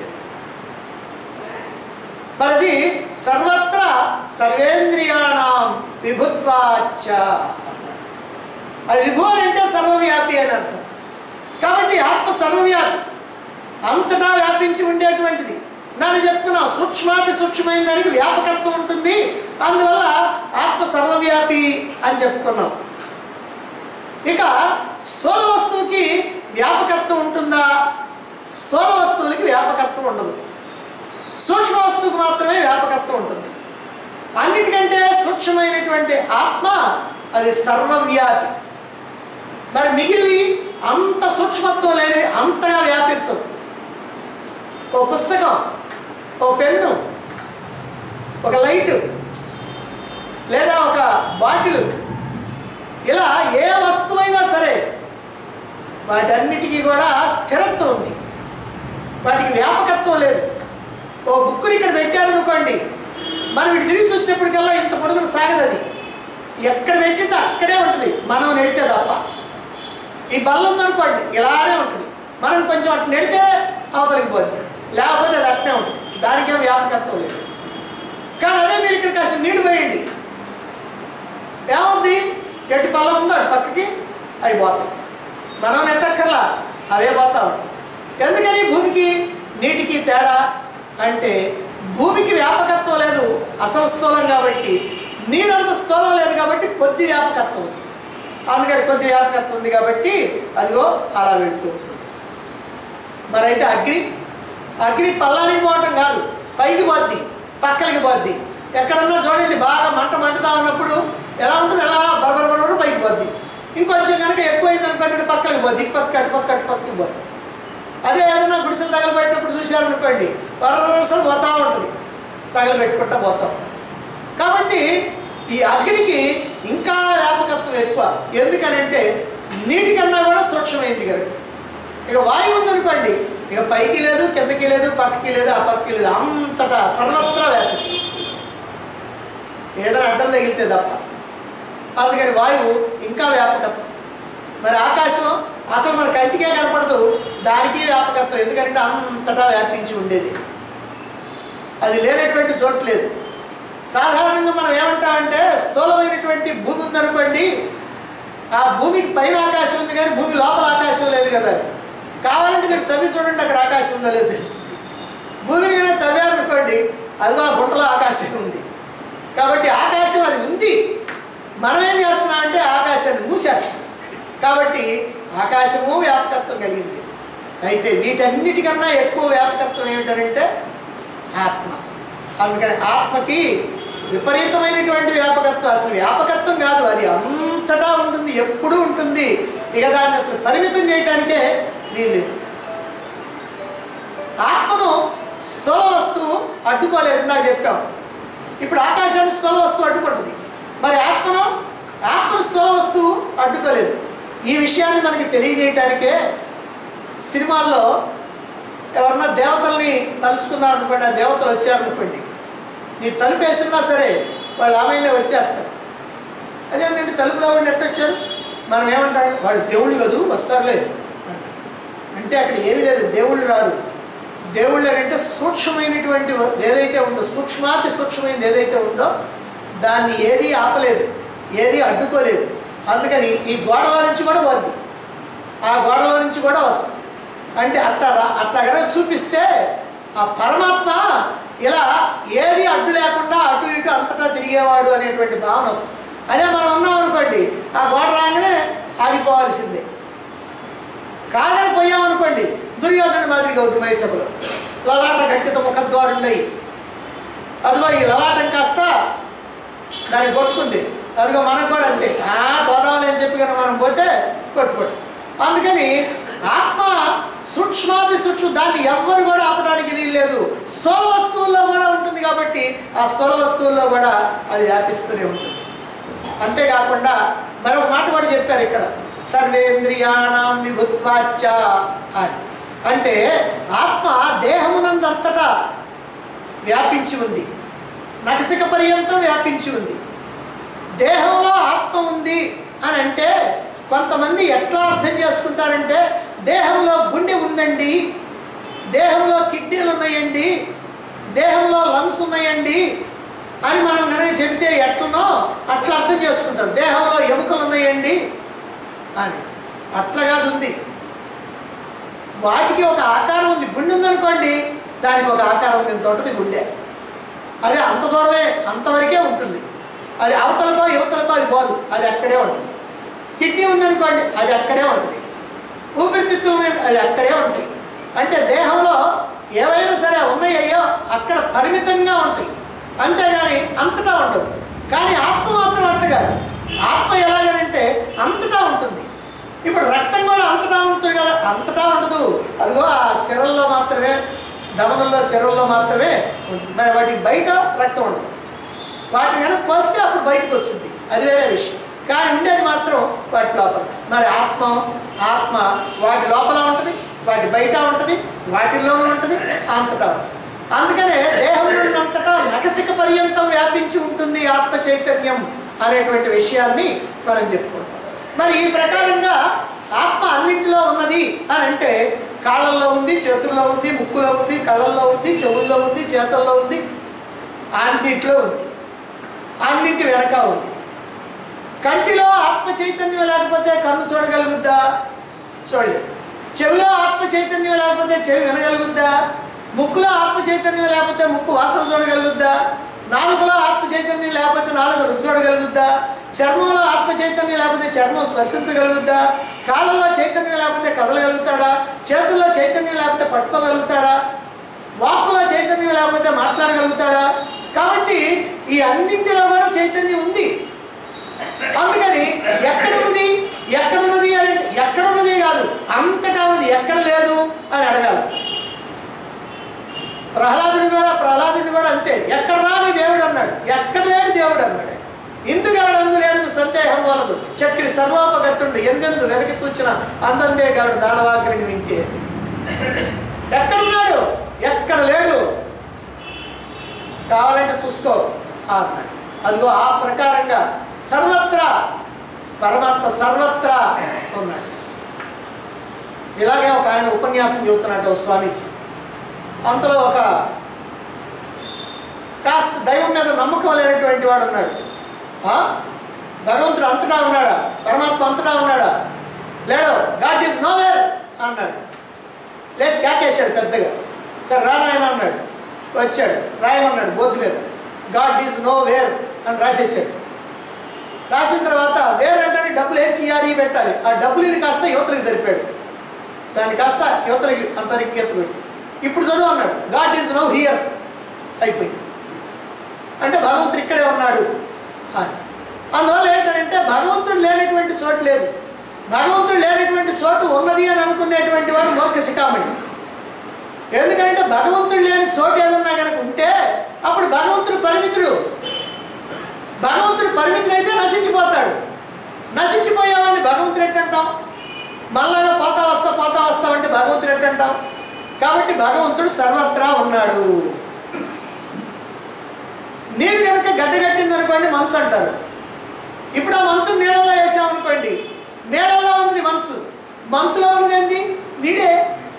A: మరిది సర్వత్ర సర్వేంద్రియాణం విభుత్వాచ, అది విభు అని అంటే సర్వవ్యాపి అని అర్థం. కాబట్టి ఆత్మ సర్వవ్యాపి, అంతటా వ్యాపించి ఉండేటువంటిది. దాన్ని చెప్పుకున్నాం, సూక్ష్మాతి సూక్ష్మమైన దానికి వ్యాపకత్వం ఉంటుంది, అందువల్ల ఆత్మ సర్వవ్యాపి అని చెప్పుకున్నాం. ఇక స్థూల వస్తువుకి వ్యాపకత్వం ఉంటుందా? స్థూల వస్తువులకి వ్యాపకత్వం ఉండదు, సూక్ష్మ వస్తువుకు మాత్రమే వ్యాపకత్వం ఉంటుంది. అన్నిటికంటే సూక్ష్మమైనటువంటి ఆత్మ అది సర్వవ్యాపి. మరి మిగిలి అంత సూక్ష్మత్వం లేని అంతగా వ్యాపించవు. ఓ పుస్తకం, ఓ పెన్ను, ఒక లైటు, లేదా ఒక బాటిల్, ఇలా ఏ వస్తువైనా సరే వాటన్నిటికీ కూడా స్థిరత్వం ఉంది, వాటికి వ్యాపకత్వం లేదు. ఓ బుక్కుని ఇక్కడ పెట్టారనుకోండి, మనం ఇటు తిరిగి చూసినప్పటికల్లా ఇంత పొడుగున సాగదు, అది ఎక్కడ పెట్టిందో అక్కడే ఉంటుంది, మనం నెడితే తప్ప. ఈ బల్ల ఉందనుకోండి ఇలానే ఉంటుంది, మనం కొంచెం అటు నెడితే అవతలికి పోద్ది, లేకపోతే అది అట్నే ఉంటుంది, దానికేం వ్యాపకత్వం లేదు. కానీ అదే మీరు ఇక్కడ కాస్త నీళ్ళు పోయండి, ఏముంది, ఎటు పళ్ళం ఉందో అటు పక్కకి అవి పోతాయి, మనం నెట్టక్కర్లా, అవే పోతా ఉంటాయి. ఎందుకని భూమికి నీటికి తేడా అంటే భూమికి వ్యాపకత్వం లేదు, అసలు స్థూలం కాబట్టి, నీరంత స్థూలం లేదు కాబట్టి కొద్ది వ్యాపకత్వం ఉంది. అందుకని కొద్ది వ్యాపకత్వం ఉంది కాబట్టి అదిగో అలా వెళుతూ ఉంటుంది. మరైతే అగ్ని పల్లానికి పోవటం కాదు, పైకి పోద్ది, పక్కలకి పోద్ది. ఎక్కడన్నా చూడండి, బాగా మంటతా ఉన్నప్పుడు ఎలా ఉంటుంది, ఎలా బరబర పైకి పోద్ది. ఇంకొంచెం కనుక ఎక్కువైంది అనుకోండి పక్కలకి పోద్ది, ఇటు పక్క అటు పక్క అటు పక్కకి పోద్ది. అదే ఏదైనా గుడిసెలు తగలబెట్టినప్పుడు చూశారనుకోండి, వరసలు పోతూ ఉంటుంది, తగలబెట్టుకుంటా పోతూ ఉంటుంది. కాబట్టి ఈ అగ్నికి ఇంకా వ్యాపకత్వం ఎక్కువ. ఎందుకనంటే నీటి కన్నా కూడా సూక్ష్మమైంది కనుక. ఇక వాయువు ఉందనుకోండి, ఇక పైకి లేదు, కిందకి లేదు, పక్కకి లేదు, ఆ పక్కకి లేదు, అంతటా సర్వత్రా వ్యాపిస్తుంది, ఏదైనా అడ్డం తగిలితే తప్ప. అందుకని వాయువు ఇంకా వ్యాపకత్వం. మరి ఆకాశం అసలు మన కంటికే కనపడదు, దానికి వ్యాపకత్వం. ఎందుకంటే అంతటా వ్యాపించి ఉండేది, అది లేనటువంటి చోటు లేదు. సాధారణంగా మనం ఏమంటామంటే స్థూలమైనటువంటి భూమి ఉందనుకోండి, ఆ భూమికి పైన ఆకాశం ఉంది కానీ భూమి లోపల ఆకాశం లేదు కదా. కావాలంటే మీరు తవ్వి చూడండి, అక్కడ ఆకాశం ఉందో లేదో తెలుస్తుంది. భూమిని కానీ తవ్వారనుకోండి, అదిగో ఆ గుంటలో ఆకాశం ఉంది. కాబట్టి ఆకాశం అది ఉంది, మనం ఏం చేస్తున్నామంటే ఆకాశాన్ని మూసేస్తాం. కాబట్టి ఆకాశము వ్యాపకత్వం కలిగింది. అయితే వీటన్నిటికన్నా ఎక్కువ వ్యాపకత్వం ఏమిటంటే ఆత్మ. అందుకని ఆత్మకి విపరీతమైనటువంటి వ్యాపకత్వం, అసలు వ్యాపకత్వం కాదు, అది అంత అంతటా ఉంటుంది, ఎప్పుడూ ఉంటుంది. ఇక దాన్ని అసలు పరిమితం చేయడానికే వీల్లేదు. ఆత్మను స్థూల వస్తువు అడ్డుకోలేదు, ఇందాక చెప్పాం. ఇప్పుడు ఆకాశాన్ని స్థూల వస్తువు అడ్డుకుంటుంది, మరి ఆత్మను స్థూల వస్తువు అడ్డుకోలేదు. ఈ విషయాన్ని మనకి తెలియజేయటానికే సినిమాల్లో ఎవరన్నా దేవతల్ని తలుచుకున్నారనుకోండి, ఆ దేవతలు వచ్చారనుకోండి, నీ తలుపు వేసున్నా సరే వాళ్ళు ఆమెనే వచ్చేస్తారు. అదేంటంటే తలుపులో వాళ్ళు ఎట్టొచ్చారు, మనం ఏమంటాం, వాళ్ళు దేవుళ్ళు కదూ వస్తారులే అంటే అక్కడ ఏమీ లేదు, దేవుళ్ళు రారు. దేవుళ్ళు అంటే సూక్ష్మమైనటువంటి ఏదైతే ఉందో, సూక్ష్మాతి సూక్ష్మమైనది ఏదైతే ఉందో దాన్ని ఏది ఆపలేదు, ఏది అడ్డుకోలేదు. అందుకని ఈ గోడలో నుంచి కూడా పోద్ది, ఆ గోడలో నుంచి కూడా వస్తుంది. అంటే అట్లా కనుక చూపిస్తే ఆ పరమాత్మ ఇలా ఏది అడ్డు లేకుండా అటు ఇటు అంతటా తిరిగేవాడు అనేటువంటి భావన వస్తుంది. అదే మనం ఉన్నాం అనుకోండి, ఆ గోడ రాగానే ఆగిపోవాల్సిందే. కాదని పోయామనుకోండి, దుర్యోధనుడి మాదిరిగా అవుతుంది. మైసభలో లలాట గట్టిత ముఖద్వారుండయి, అదిగో ఈ లలాటం కాస్త దాన్ని కొట్టుకుంది, అదిగో మనకు కూడా అంతే. పోదామని అని చెప్పి కదా మనం పోతే కొట్టుకోడు. అందుకని ఆత్మ సూక్ష్మాతి సూక్ష్మ, దాన్ని ఎవ్వరు కూడా ఆపడానికి వీల్లేదు. స్థూల వస్తువుల్లో కూడా ఉంటుంది కాబట్టి ఆ స్థూల వస్తువుల్లో కూడా అది వ్యాపిస్తూనే ఉంటుంది. అంతేకాకుండా మరొక మాట కూడా చెప్పారు ఇక్కడ, సర్వేంద్రియాణం విభుత్వాచ అని. అంటే ఆత్మ దేహమునందంతటా వ్యాపించి ఉంది, నఖశిఖ పర్యంతం వ్యాపించి ఉంది. దేహంలో ఆత్మ ఉంది అని అంటే కొంతమంది ఎట్లా అర్థం చేసుకుంటారంటే, దేహంలో గుండె ఉందండి, దేహంలో కిడ్నీలు ఉన్నాయండి, దేహంలో లంగ్స్ ఉన్నాయండి అని మనం కనుక చెబితే ఎట్లనో అట్లా అర్థం చేసుకుంటారు. దేహంలో ఎముకలు ఉన్నాయండి అని అట్లాగా ఉంది. వాటికి ఒక ఆకారం ఉంది. గుండె ఉందనుకోండి, దానికి ఒక ఆకారం ఉంది, ఇంత ఉంటుంది గుండె. అది అంత దూరమే, అంతవరకే ఉంటుంది. అది అవతలకో యువతలకో అది పోదు, అది అక్కడే ఉంటుంది. కిడ్నీ ఉందనుకోండి, అది అక్కడే ఉంటుంది. ఊపిరితిత్తులు ఉన్నాయి, అది అక్కడే ఉంటాయి. అంటే దేహంలో ఏవైనా సరే ఉన్నాయో అక్కడ పరిమితంగా ఉంటాయి, అంతేగాని అంతటా ఉండదు. కానీ ఆత్మ మాత్రం అట్లా కాదు. ఆత్మ ఎలాగనంటే అంతటా ఉంటుంది. ఇప్పుడు రక్తం కూడా అంతటా ఉంటుంది కదా, అంతటా ఉండదు. అదిగో ఆ సిరల్లో మాత్రమే, దమనంలో సిరల్లో మాత్రమే ఉంటుంది. మరి వాటికి బయట రక్తం ఉండదు. వాటిని కనుక కోస్తే అప్పుడు బయటకు వచ్చింది, అది వేరే విషయం. కానీ ఉండేది మాత్రం వాటి లోపల. మరి ఆత్మ వాటి లోపల ఉంటుంది, వాటి బయట ఉంటుంది, వాటిల్లోనూ ఉంటుంది, అంతటా ఉంటుంది. అందుకనే దేహమునంతటా నఖశిఖ పర్యంతం వ్యాపించి ఉంటుంది ఆత్మ చైతన్యం అనేటువంటి విషయాన్ని మనం చెప్పుకుంటాం. మరి ఈ ప్రకారంగా ఆత్మ అన్నింటిలో ఉన్నది అని అంటే కాళ్ళల్లో ఉంది, చేతుల్లో ఉంది, ముక్కులో ఉంది, కళ్ళల్లో ఉంది, చెవుల్లో ఉంది, చేతల్లో ఉంది, అన్నింటిలో ఉంది, అన్నింటి వెనక ఉంది. కంటిలో ఆత్మ చైతన్యం లేకపోతే కన్ను చూడగలుగుద్దా? చూడలేదు. చెవిలో ఆత్మ చైతన్యం లేకపోతే చెవి వినగలుగుద్దా? ముక్కులో ఆత్మ చైతన్యం లేకపోతే ముక్కు వాసన చూడగలుగుద్దా? నాలుగులో ఆత్మ చైతన్యం లేకపోతే నాలుగు రుచి చూడగలుగుద్దా? చర్మంలో ఆత్మ చైతన్యం లేకపోతే చర్మం స్పర్శించగలుగుద్దా? కాళ్ళల్లో చైతన్యం లేకపోతే కదలగలుగుతాడా? చేతుల్లో చైతన్యం లేకపోతే పట్టుకోగలుగుతాడా? వాక్కులో చైతన్యం లేకపోతే మాట్లాడగలుగుతాడా? కాబట్టి ఈ అన్నింటిలో కూడా చైతన్యం ఉంది. అందుకని ఎక్కడున్నది అని ఎక్కడున్నది కాదు, అంతటా ఉంది, ఎక్కడ లేదు అని అడగాలి. ప్రహ్లాదుని కూడా అంతే, ఎక్కడ రాని దేవుడు అన్నాడు, ఎక్కడ లేడు దేవుడు అన్నాడు. ఎందుకు ఎవడందు లేడు సందేహం వలదు, చక్రి సర్వోపగతుండు ఎందెందు వెనక చూచిన అందందే గలడు దానవాగ్రిని వింటే. ఎక్కడున్నాడు? ఎక్కడ లేడు, కావాలంటే చూసుకో అన్నాడు. అదిగో ఆ ప్రకారంగా సర్వత్రా పరమాత్మ సర్వత్రా ఉన్నాడు. ఇలాగే ఒక ఆయన ఉపన్యాసం చెబుతున్నట్టు స్వామీజీ. అంతలో ఒక కాస్త దైవం మీద నమ్మకం లేనటువంటి వాడు ఉన్నాడు. భగవంతుడు అంతటా ఉన్నాడా? పరమాత్మ అంతటా ఉన్నాడా? లేడు. గాడ్ ఈజ్ నోవేర్ అన్నాడు. లేచి కేకేశాడు పెద్దగా. సరే రానాయన అన్నాడు. వచ్చాడు, రాయమన్నాడు బోర్డు మీద. గాడ్ ఈజ్ నోవేర్ అని రాసేసాడు. రాసిన తర్వాత వేర్ అంటే డబ్బులు ఏం చేయాలి పెట్టాలి. ఆ డబ్బులు కాస్త యువతలకి సరిపోయాడు, దాన్ని కాస్త యువతలకి అంతరికి గీత పెట్టి ఇప్పుడు చదువు అన్నాడు. గాడ్ ఈజ్ నో హియర్ అయిపోయింది. అంటే భగవంతుడు ఇక్కడే ఉన్నాడు అని. అందువల్ల ఏంటంటే భగవంతుడు లేనటువంటి చోటు లేదు. భగవంతుడు లేనటువంటి చోటు ఉన్నది అని అనుకునేటువంటి వాడు మూర్ఖ శిఖామణి. ఎందుకంటే భగవంతుడు లేని చోటు ఏదన్నా కనుక ఉంటే అప్పుడు భగవంతుడు పరిమితుడు. భగవంతుడు పరిమితుడైతే నశించిపోతాడు. నశించిపోయేవాడిని భగవంతుడు ఎట్టంటాం? మళ్ళాగా పోతా వస్తావు అంటే భగవంతుడు ఎట్టంటాం? కాబట్టి భగవంతుడు సర్వత్రా ఉన్నాడు. నీరు కనుక గడ్డగట్టింది అనుకోండి మనసు అంటారు. ఇప్పుడు ఆ మనసు నీళ్ళల్లో వేసామనుకోండి, నీళ్ళల్లో ఉన్నది మనసు, మనసులో ఉన్నది ఏంటి? నీడే.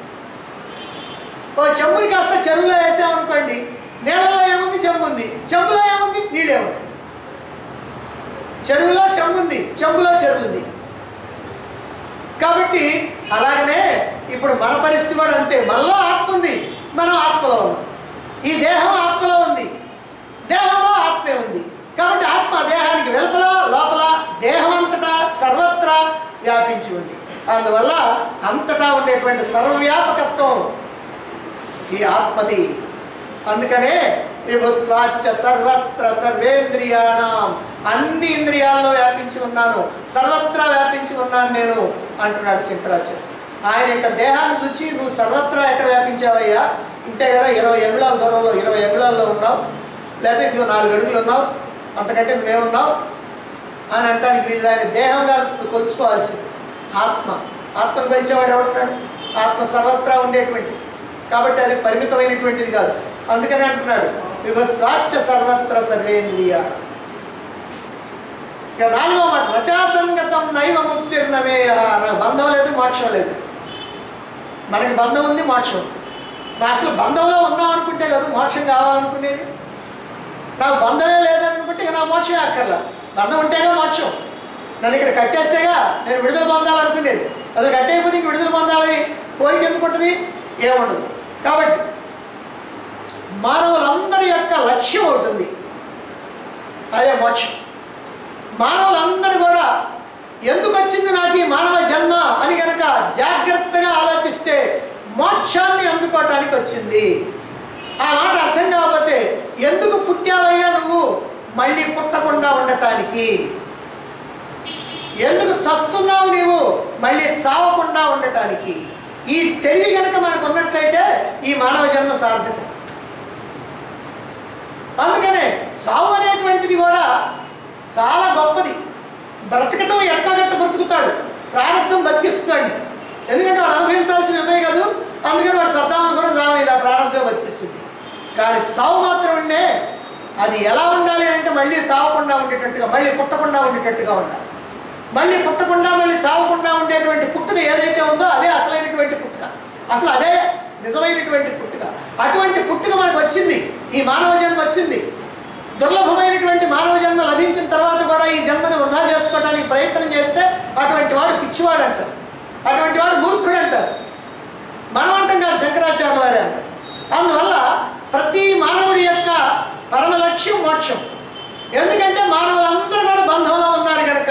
A: ఓ చెంబుని కాస్త చెరువులో వేసామనుకోండి, నీళ్ళలో ఏముంది? చెంబు ఉంది. చెంబులో ఏముంది? నీళ్ళే ఉంది. చెరువులో చెంబు ఉంది, చెంబులో చెరువు ఉంది. కాబట్టి అలాగనే ఇప్పుడు మన పరిస్థితి కూడా అంతే. మనలో ఆత్మ ఉంది, మనం ఆత్మలో ఉన్నాం. ఈ దేహం ఆత్మలో ఉంది, దేహంలో ఆత్మే ఉంది. కాబట్టి ఆత్మ దేహానికి వెలుపల లోపల దేహం అంతటా సర్వత్రా వ్యాపించి ఉంది. అందువల్ల అంతటా ఉండేటువంటి సర్వవ్యాపకత్వం ఈ ఆత్మది. అందుకనే విభుత్వాచ్చ సర్వత్ర సర్వేంద్రియాణం, అన్ని ఇంద్రియాల్లో వ్యాపించి ఉన్నాను, సర్వత్రా వ్యాపించి ఉన్నాను నేను అంటున్నాడు శంకరాచార్య. ఆయన యొక్క దేహాన్ని చూచి నువ్వు సర్వత్రా ఎక్కడ వ్యాపించావయ్యా? ఇంతే కదా, 20 అంగుళాల దూరంలో 20 అంగుళాల్లో ఉన్నావు, లేకపోతే ఇదిగో 4 అడుగులు ఉన్నావు, అంతకంటే నువ్వేమున్నావు అని అంటానికి వీళ్ళు ఆయన దేహంగా కొలుచుకోవాల్సింది. ఆత్మను కొలిచేవాడు ఎవడున్నాడు? ఆత్మ సర్వత్రా ఉండేటువంటి, కాబట్టి అది పరిమితమైనటువంటిది కాదు. అందుకనే అంటున్నాడు విభుత్వాచ్చ సర్వత్ర సర్వేంద్రియ. ఇక 4వ మాట, రచాసంగతం నైవ ముక్తిర్నమేయ. నాకు బంధం లేదు, మోక్షం లేదు. మనకి బంధం ఉంది, మోక్షం ఉంది. అసలు బంధంలో ఉన్నాం అనుకుంటే కదా మోక్షం కావాలనుకునేది. నాకు బంధమే లేదని అనుకుంటే ఇక నా మోక్షమే అక్కర్లా. బంధం ఉంటేగా మోక్షం. నన్ను ఇక్కడ కట్టేస్తేగా నేను విడుదల పొందాలనుకునేది. అది కట్టేయకపోతే ఇంక విడుదల పొందాలని కోరిక ఎందుకు ఉంటుంది? ఏముండదు. కాబట్టి మానవులందరి యొక్క లక్ష్యం ఉంటుంది, అదే మోక్షం. మానవులందరూ కూడా ఎందుకు వచ్చింది నాకు ఈ మానవ జన్మ అని కనుక జాగ్రత్తగా ఆలోచిస్తే మోక్షాన్ని అందుకోవటానికి వచ్చింది. ఆ మాట అర్థం కాకపోతే ఎందుకు పుట్టావయ్యా నువ్వు? మళ్ళీ పుట్టకుండా ఉండటానికి. ఎందుకు చస్తున్నావు నీవు? మళ్ళీ చావకుండా ఉండటానికి. ఈ తెలివి కనుక మనకు ఉన్నట్లయితే ఈ మానవ జన్మ సార్థకం. అందుకనే చావు అనేటువంటిది కూడా చాలా గొప్పది. బ్రతకటం ఎట్టగట్ట బ్రతుకుతాడు, ప్రారంభం బతికిస్తాడు. ఎందుకంటే వాడు అనుభవించాల్సినవి ఉన్నాయి కదా, అందుకని వాడు సద్దామని కూడా చావలేదు, ఆ ప్రారంభం బతికిస్తుంది. కానీ చావు మాత్రం ఉండే అది ఎలా ఉండాలి అంటే మళ్ళీ చావకుండా ఉండేటట్టుగా, మళ్ళీ పుట్టకుండా ఉండేటట్టుగా ఉండాలి. మళ్ళీ పుట్టకుండా మళ్ళీ చావకుండా ఉండేటువంటి పుట్టుక ఏదైతే ఉందో అదే అసలైనటువంటి పుట్టుక, అసలు అదే నిజమైనటువంటి పుట్టుక. అటువంటి పుట్టుక మనకు వచ్చింది, ఈ మానవ జన్మ వచ్చింది. దుర్లభమైనటువంటి మానవ జన్మ లభించిన తర్వాత కూడా ఈ జన్మని వృధా చేసుకోవడానికి ప్రయత్నం చేస్తే అటువంటి వాడు పిచ్చివాడు అంటారు, అటువంటి వాడు మూర్ఖుడు అంటారు. మనం అంటాం కాదు, శంకరాచార్య వారే అంటారు. అందువల్ల ప్రతి మానవుడి యొక్క పరమ లక్ష్యం మోక్షం. ఎందుకంటే మానవులందరూ కూడా బంధంలో ఉన్నారు కనుక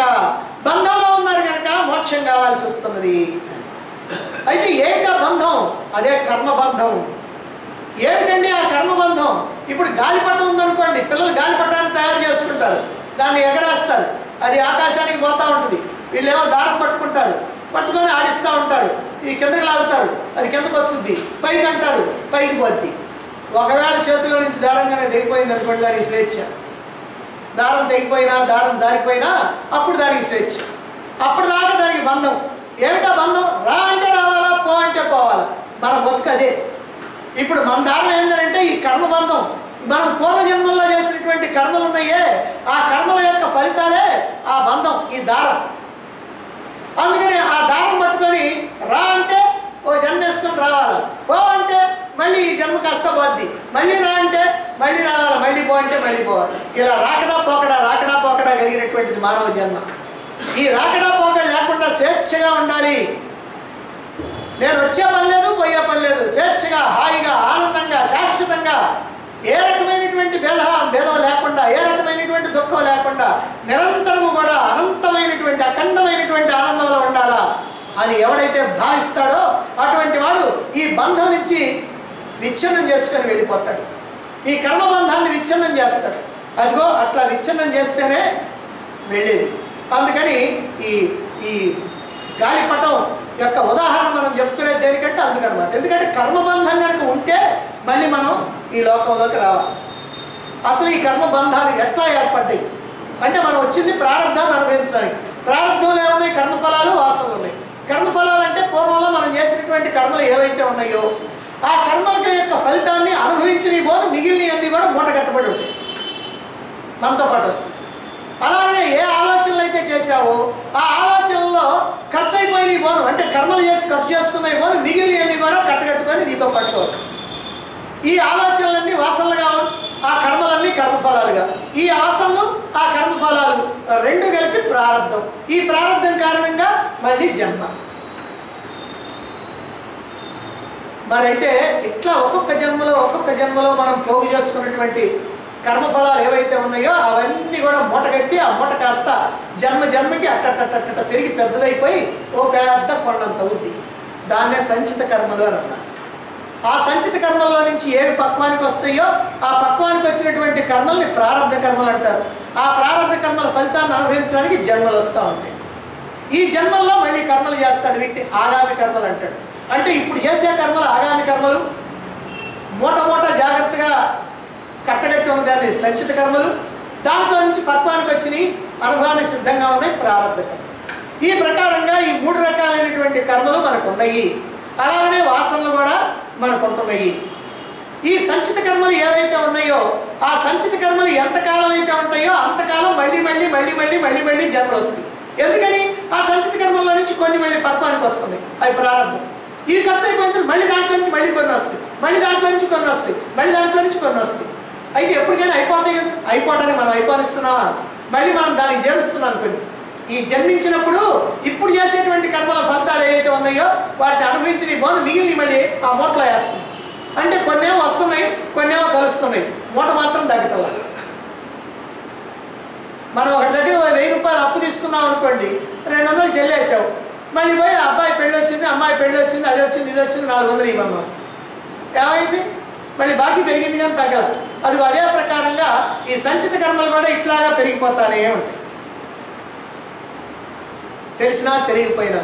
A: మోక్షం కావాల్సి వస్తున్నది. అయితే ఏంటి ఆ బంధం? అదే కర్మబంధం. ఏమిటండి ఆ కర్మబంధం? ఇప్పుడు గాలిపటం ఉందనుకోండి, పిల్లలు గాలిపటాన్ని తయారు చేసుకుంటారు, దాన్ని ఎగరేస్తారు, అది ఆకాశానికి పోతూ ఉంటుంది. వీళ్ళేమో దారం పట్టుకుంటారు, పట్టుకొని ఆడిస్తూ ఉంటారు, ఈ కిందకి లాగుతారు, అది కిందకు వస్తుంది, పైకి అంటారు, పైకి పోద్ది. ఒకవేళ చేతిలో నుంచి దారంగానే తెగిపోయింది అనుకోండి, దానికి స్వేచ్ఛ. దారం తెగిపోయినా, దారం జారిపోయినా అప్పుడు దానికి స్వేచ్ఛ. అప్పుడు దాకా దానికి బంధం. ఏమిటా బంధం? రా అంటే రావాలా, పో అంటే పోవాలా. మన బతుకు అదే. ఇప్పుడు మన దారం ఏంటంటే ఈ కర్మబంధం. మనం పూర్వజన్మల్లో చేసినటువంటి కర్మలు ఉన్నాయే, ఆ కర్మల యొక్క ఫలితాలే ఆ బంధం, ఈ దారం. అందుకని ఆ దారం పట్టుకొని రా అంటే ఓ జన్మ వేసుకొని రావాలా, పో అంటే మళ్ళీ ఈ జన్మ కాస్త పోద్ది, మళ్ళీ రా అంటే మళ్ళీ రావాలా, మళ్ళీ పో అంటే మళ్ళీ పోవాలి. ఇలా రాకడా పోకడా కలిగినటువంటిది మానవ జన్మ. ఈ రాకడా పోకడ లేకుండా స్వేచ్ఛగా ఉండాలి. నేను వచ్చే పని లేదు, పోయే పని లేదు, స్వేచ్ఛగా హాయిగా ఆనందంగా శాశ్వతంగా ఏ రకమైనటువంటి భేదం లేకుండా, ఏ రకమైనటువంటి దుఃఖం లేకుండా నిరంతరము కూడా అనంతమైనటువంటి అఖండమైనటువంటి ఆనందంలో ఉండాలా అని ఎవడైతే భావిస్తాడో అటువంటి వాడు ఈ బంధం నుంచి విచ్ఛిన్నం చేసుకొని వెళ్ళిపోతాడు. ఈ కర్మబంధాన్ని విచ్ఛిన్నం చేస్తాడు. అదిగో అట్లా విచ్ఛిన్నం చేస్తేనే వెళ్ళేది. అందుకని ఈ ఈ గాలిపటం యొక్క ఉదాహరణ మనం చెప్పుకునేది దేనికంటే అందుకనమాట. ఎందుకంటే కర్మబంధం కనుక ఉంటే మళ్ళీ మనం ఈ లోకంలోకి రావాలి. అసలు ఈ కర్మబంధాలు ఎట్లా ఏర్పడ్డాయి అంటే మనం వచ్చింది ప్రారంధాన్ని అనుభవించడానికి. ప్రారంధంలో ఏమున్నాయి? కర్మఫలాలు, వాసనలు ఉన్నాయి. కర్మఫలాలు అంటే పూర్వంలో మనం చేసినటువంటి కర్మలు ఏవైతే ఉన్నాయో ఆ కర్మల యొక్క ఫలితాన్ని అనుభవించినవి పోదు మిగిలినవన్నీ కూడా మూట కట్టబడి ఉంటాయి, మనతో పాటు వస్తుంది. అలాగే ఏ ఆలోచనలు అయితే చేసావో ఆ ఆలోచనల్లో ఖర్చు అయిపోయినవి పోను, అంటే కర్మలు చేసి ఖర్చు చేసుకున్నవి పోను మిగిలినవన్నీ కూడా కట్టగట్టుకొని నీతో పాటుగా వస్తాయి. ఈ ఆలోచనలన్నీ వాసనలుగా, ఆ కర్మలన్నీ కర్మఫలాలుగా, ఈ ఆసనలు ఆ కర్మఫలాలు రెండు కలిసి ప్రారంధం. ఈ ప్రారంధం కారణంగా మళ్ళీ జన్మ. మరైతే ఇట్లా ఒక్కొక్క జన్మలో మనం పోగు చేసుకున్నటువంటి కర్మఫలాలు ఏవైతే ఉన్నాయో అవన్నీ కూడా మూటగట్టి ఆ మూట కాస్త జన్మకి అట్టట్టట్ట పెరిగి పెద్దదైపోయి ఓ పెద్ద కొండంత అవుద్ది. దాన్నే సంచిత కర్మలు అని అన్నారు. ఆ సంచిత కర్మల్లో నుంచి ఏవి పక్వానికి వస్తాయో ఆ పక్వానికి వచ్చినటువంటి కర్మల్ని ప్రారంధ కర్మలు అంటారు. ఆ ప్రారంధ కర్మల ఫలితాన్ని అనుభవించడానికి జన్మలు వస్తూ ఉంటాయి. ఈ జన్మల్లో మళ్ళీ కర్మలు చేస్తాడు, వీటిని ఆగామి కర్మలు అంటాడు. అంటే ఇప్పుడు చేసే కర్మలు ఆగామి కర్మలు, మూట జాగ్రత్తగా కట్టగట్టి ఉన్నదాన్ని సంచిత కర్మలు, దాంట్లో నుంచి పక్వానికి వచ్చినాయి అనుభవానికి సిద్ధంగా ఉన్నాయి ప్రారంధ కర్మలు. ఈ ప్రకారంగా ఈ మూడు రకాలైనటువంటి కర్మలు మనకు ఉన్నాయి. అలాగనే వాసనలు కూడా మనకు ఉంటున్నాయి. ఈ సంచిత కర్మలు ఏవైతే ఉన్నాయో ఆ సంచిత కర్మలు ఎంతకాలం అయితే ఉంటాయో అంతకాలం మళ్ళీ జన్మలు వస్తాయి. ఎందుకని? ఆ సంచిత కర్మల్లో నుంచి కొన్ని మళ్ళీ పక్వానికి వస్తున్నాయి, అవి ప్రారంభం. ఇవి ఖర్చు అయిపోయిన మళ్ళీ దాంట్లో నుంచి మళ్ళీ కొన్ని వస్తాయి, మళ్ళీ దాంట్లో నుంచి కొన్ని వస్తాయి, మళ్ళీ దాంట్లో నుంచి కొన్ని వస్తాయి. అయితే ఎప్పటికైనా అయిపోతాయి కదా. అయిపోవటానికి మనం అయిపోనిస్తున్నామా? మళ్ళీ మనం దానికి చేరుస్తున్నాం. కొన్ని ఈ జన్మించినప్పుడు ఇప్పుడు చేసేటువంటి కర్మల ఫలితాలు ఏవైతే ఉన్నాయో వాటిని అనుభవించిన బాను మిగిలిన మళ్ళీ ఆ మూటలో వేస్తాం. అంటే కొన్నేమో వస్తున్నాయి, కొన్నేమో కలుస్తున్నాయి, మూట మాత్రం తగ్గటల్లా. మనం ఒకటి దగ్గర 1000 రూపాయలు అప్పు తీసుకున్నాం అనుకోండి, 200 చెల్లేసావు. మళ్ళీ పోయి అబ్బాయి పెళ్ళి వచ్చింది, అమ్మాయి పెళ్ళి వచ్చింది, అది వచ్చింది, ఇది వచ్చింది, 400 ఇవ్వన్నాం. ఏమైంది? మళ్ళీ బాకీ పెరిగింది కానీ తగ్గదు. అది అదే ప్రకారంగా ఈ సంచిత కర్మలు కూడా ఇట్లాగా పెరిగిపోతానే ఉంటాయి. తెలిసినా తెలియకపోయినా,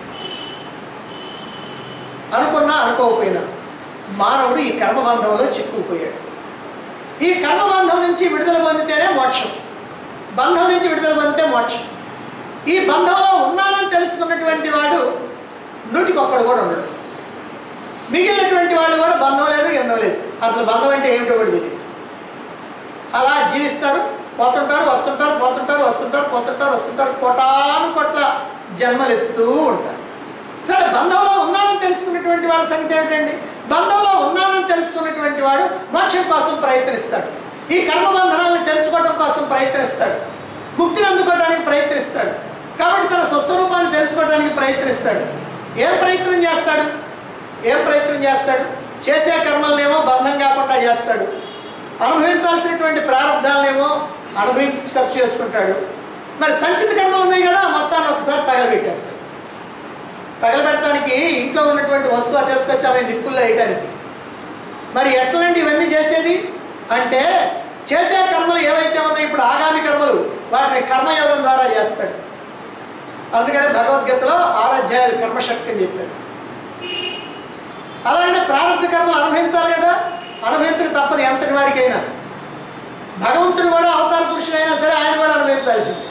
A: అనుకున్నా అనుకోకపోయినా మానవుడు ఈ కర్మబంధంలో చిక్కుకుపోయాడు. ఈ కర్మబంధం నుంచి విడుదల పొందితేనే మోక్షం, బంధం నుంచి విడుదల పొందితే మోక్షం. ఈ బంధంలో ఉన్నానని తెలుసుకున్నటువంటి వాడు నూటికొక్కడు కూడా ఉండడు. మిగిలినటువంటి వాళ్ళు కూడా బంధం లేదు, ఎందం లేదు, అసలు బంధం అంటే ఏమిటో కూడా తెలియదు. అలా జీవిస్తారు, పోతుంటారు, వస్తుంటారు, కోట్ల జన్మలు ఎత్తుతూ ఉంటారు. సరే, బంధంలో ఉన్నానని తెలుసుకున్నటువంటి వాళ్ళ సంగతి ఏమిటండి? బంధంలో ఉన్నానని తెలుసుకున్నటువంటి వాడు మోక్షం కోసం ప్రయత్నిస్తాడు, ఈ కర్మబంధనాలను తెలుసుకోవడం కోసం ప్రయత్నిస్తాడు, ముక్తిని అందుకోవడానికి ప్రయత్నిస్తాడు. కాబట్టి తన స్వస్వరూపాన్ని తెలుసుకోవడానికి ప్రయత్నిస్తాడు. ఏం ప్రయత్నం చేస్తాడు? చేసే కర్మలనేమో బంధం కాకుండా చేస్తాడు, అనుభవించాల్సినటువంటి ప్రారంధాలనేమో అనుభవించి ఖర్చు చేసుకుంటాడు. మరి సంచిత కర్మలు ఉన్నాయి కదా, మొత్తాన్ని ఒకసారి తగలబెట్టేస్తాడు. తగలబెట్టడానికి ఇంట్లో ఉన్నటువంటి వస్తువు తీసుకొచ్చి ఆమె నిప్పుల్లో వేయడానికి. మరి ఎట్లండి ఇవన్నీ చేసేది అంటే, చేసే కర్మలు ఏవైతే ఉన్నాయో ఇప్పుడు ఆగామి కర్మలు, వాటిని కర్మయోగం ద్వారా చేస్తాడు. అందుకని భగవద్గీతలో 6 అధ్యాయాలు కర్మశక్తి అని చెప్పారు. అలాగే ప్రారంభ కర్మలు అనుభవించాలి కదా, అనుభవించక తప్పదు ఎంతటి వాడికైనా. భగవంతుడు కూడా అవతార పురుషుడైనా సరే ఆయన కూడా అనుభవించాల్సింది.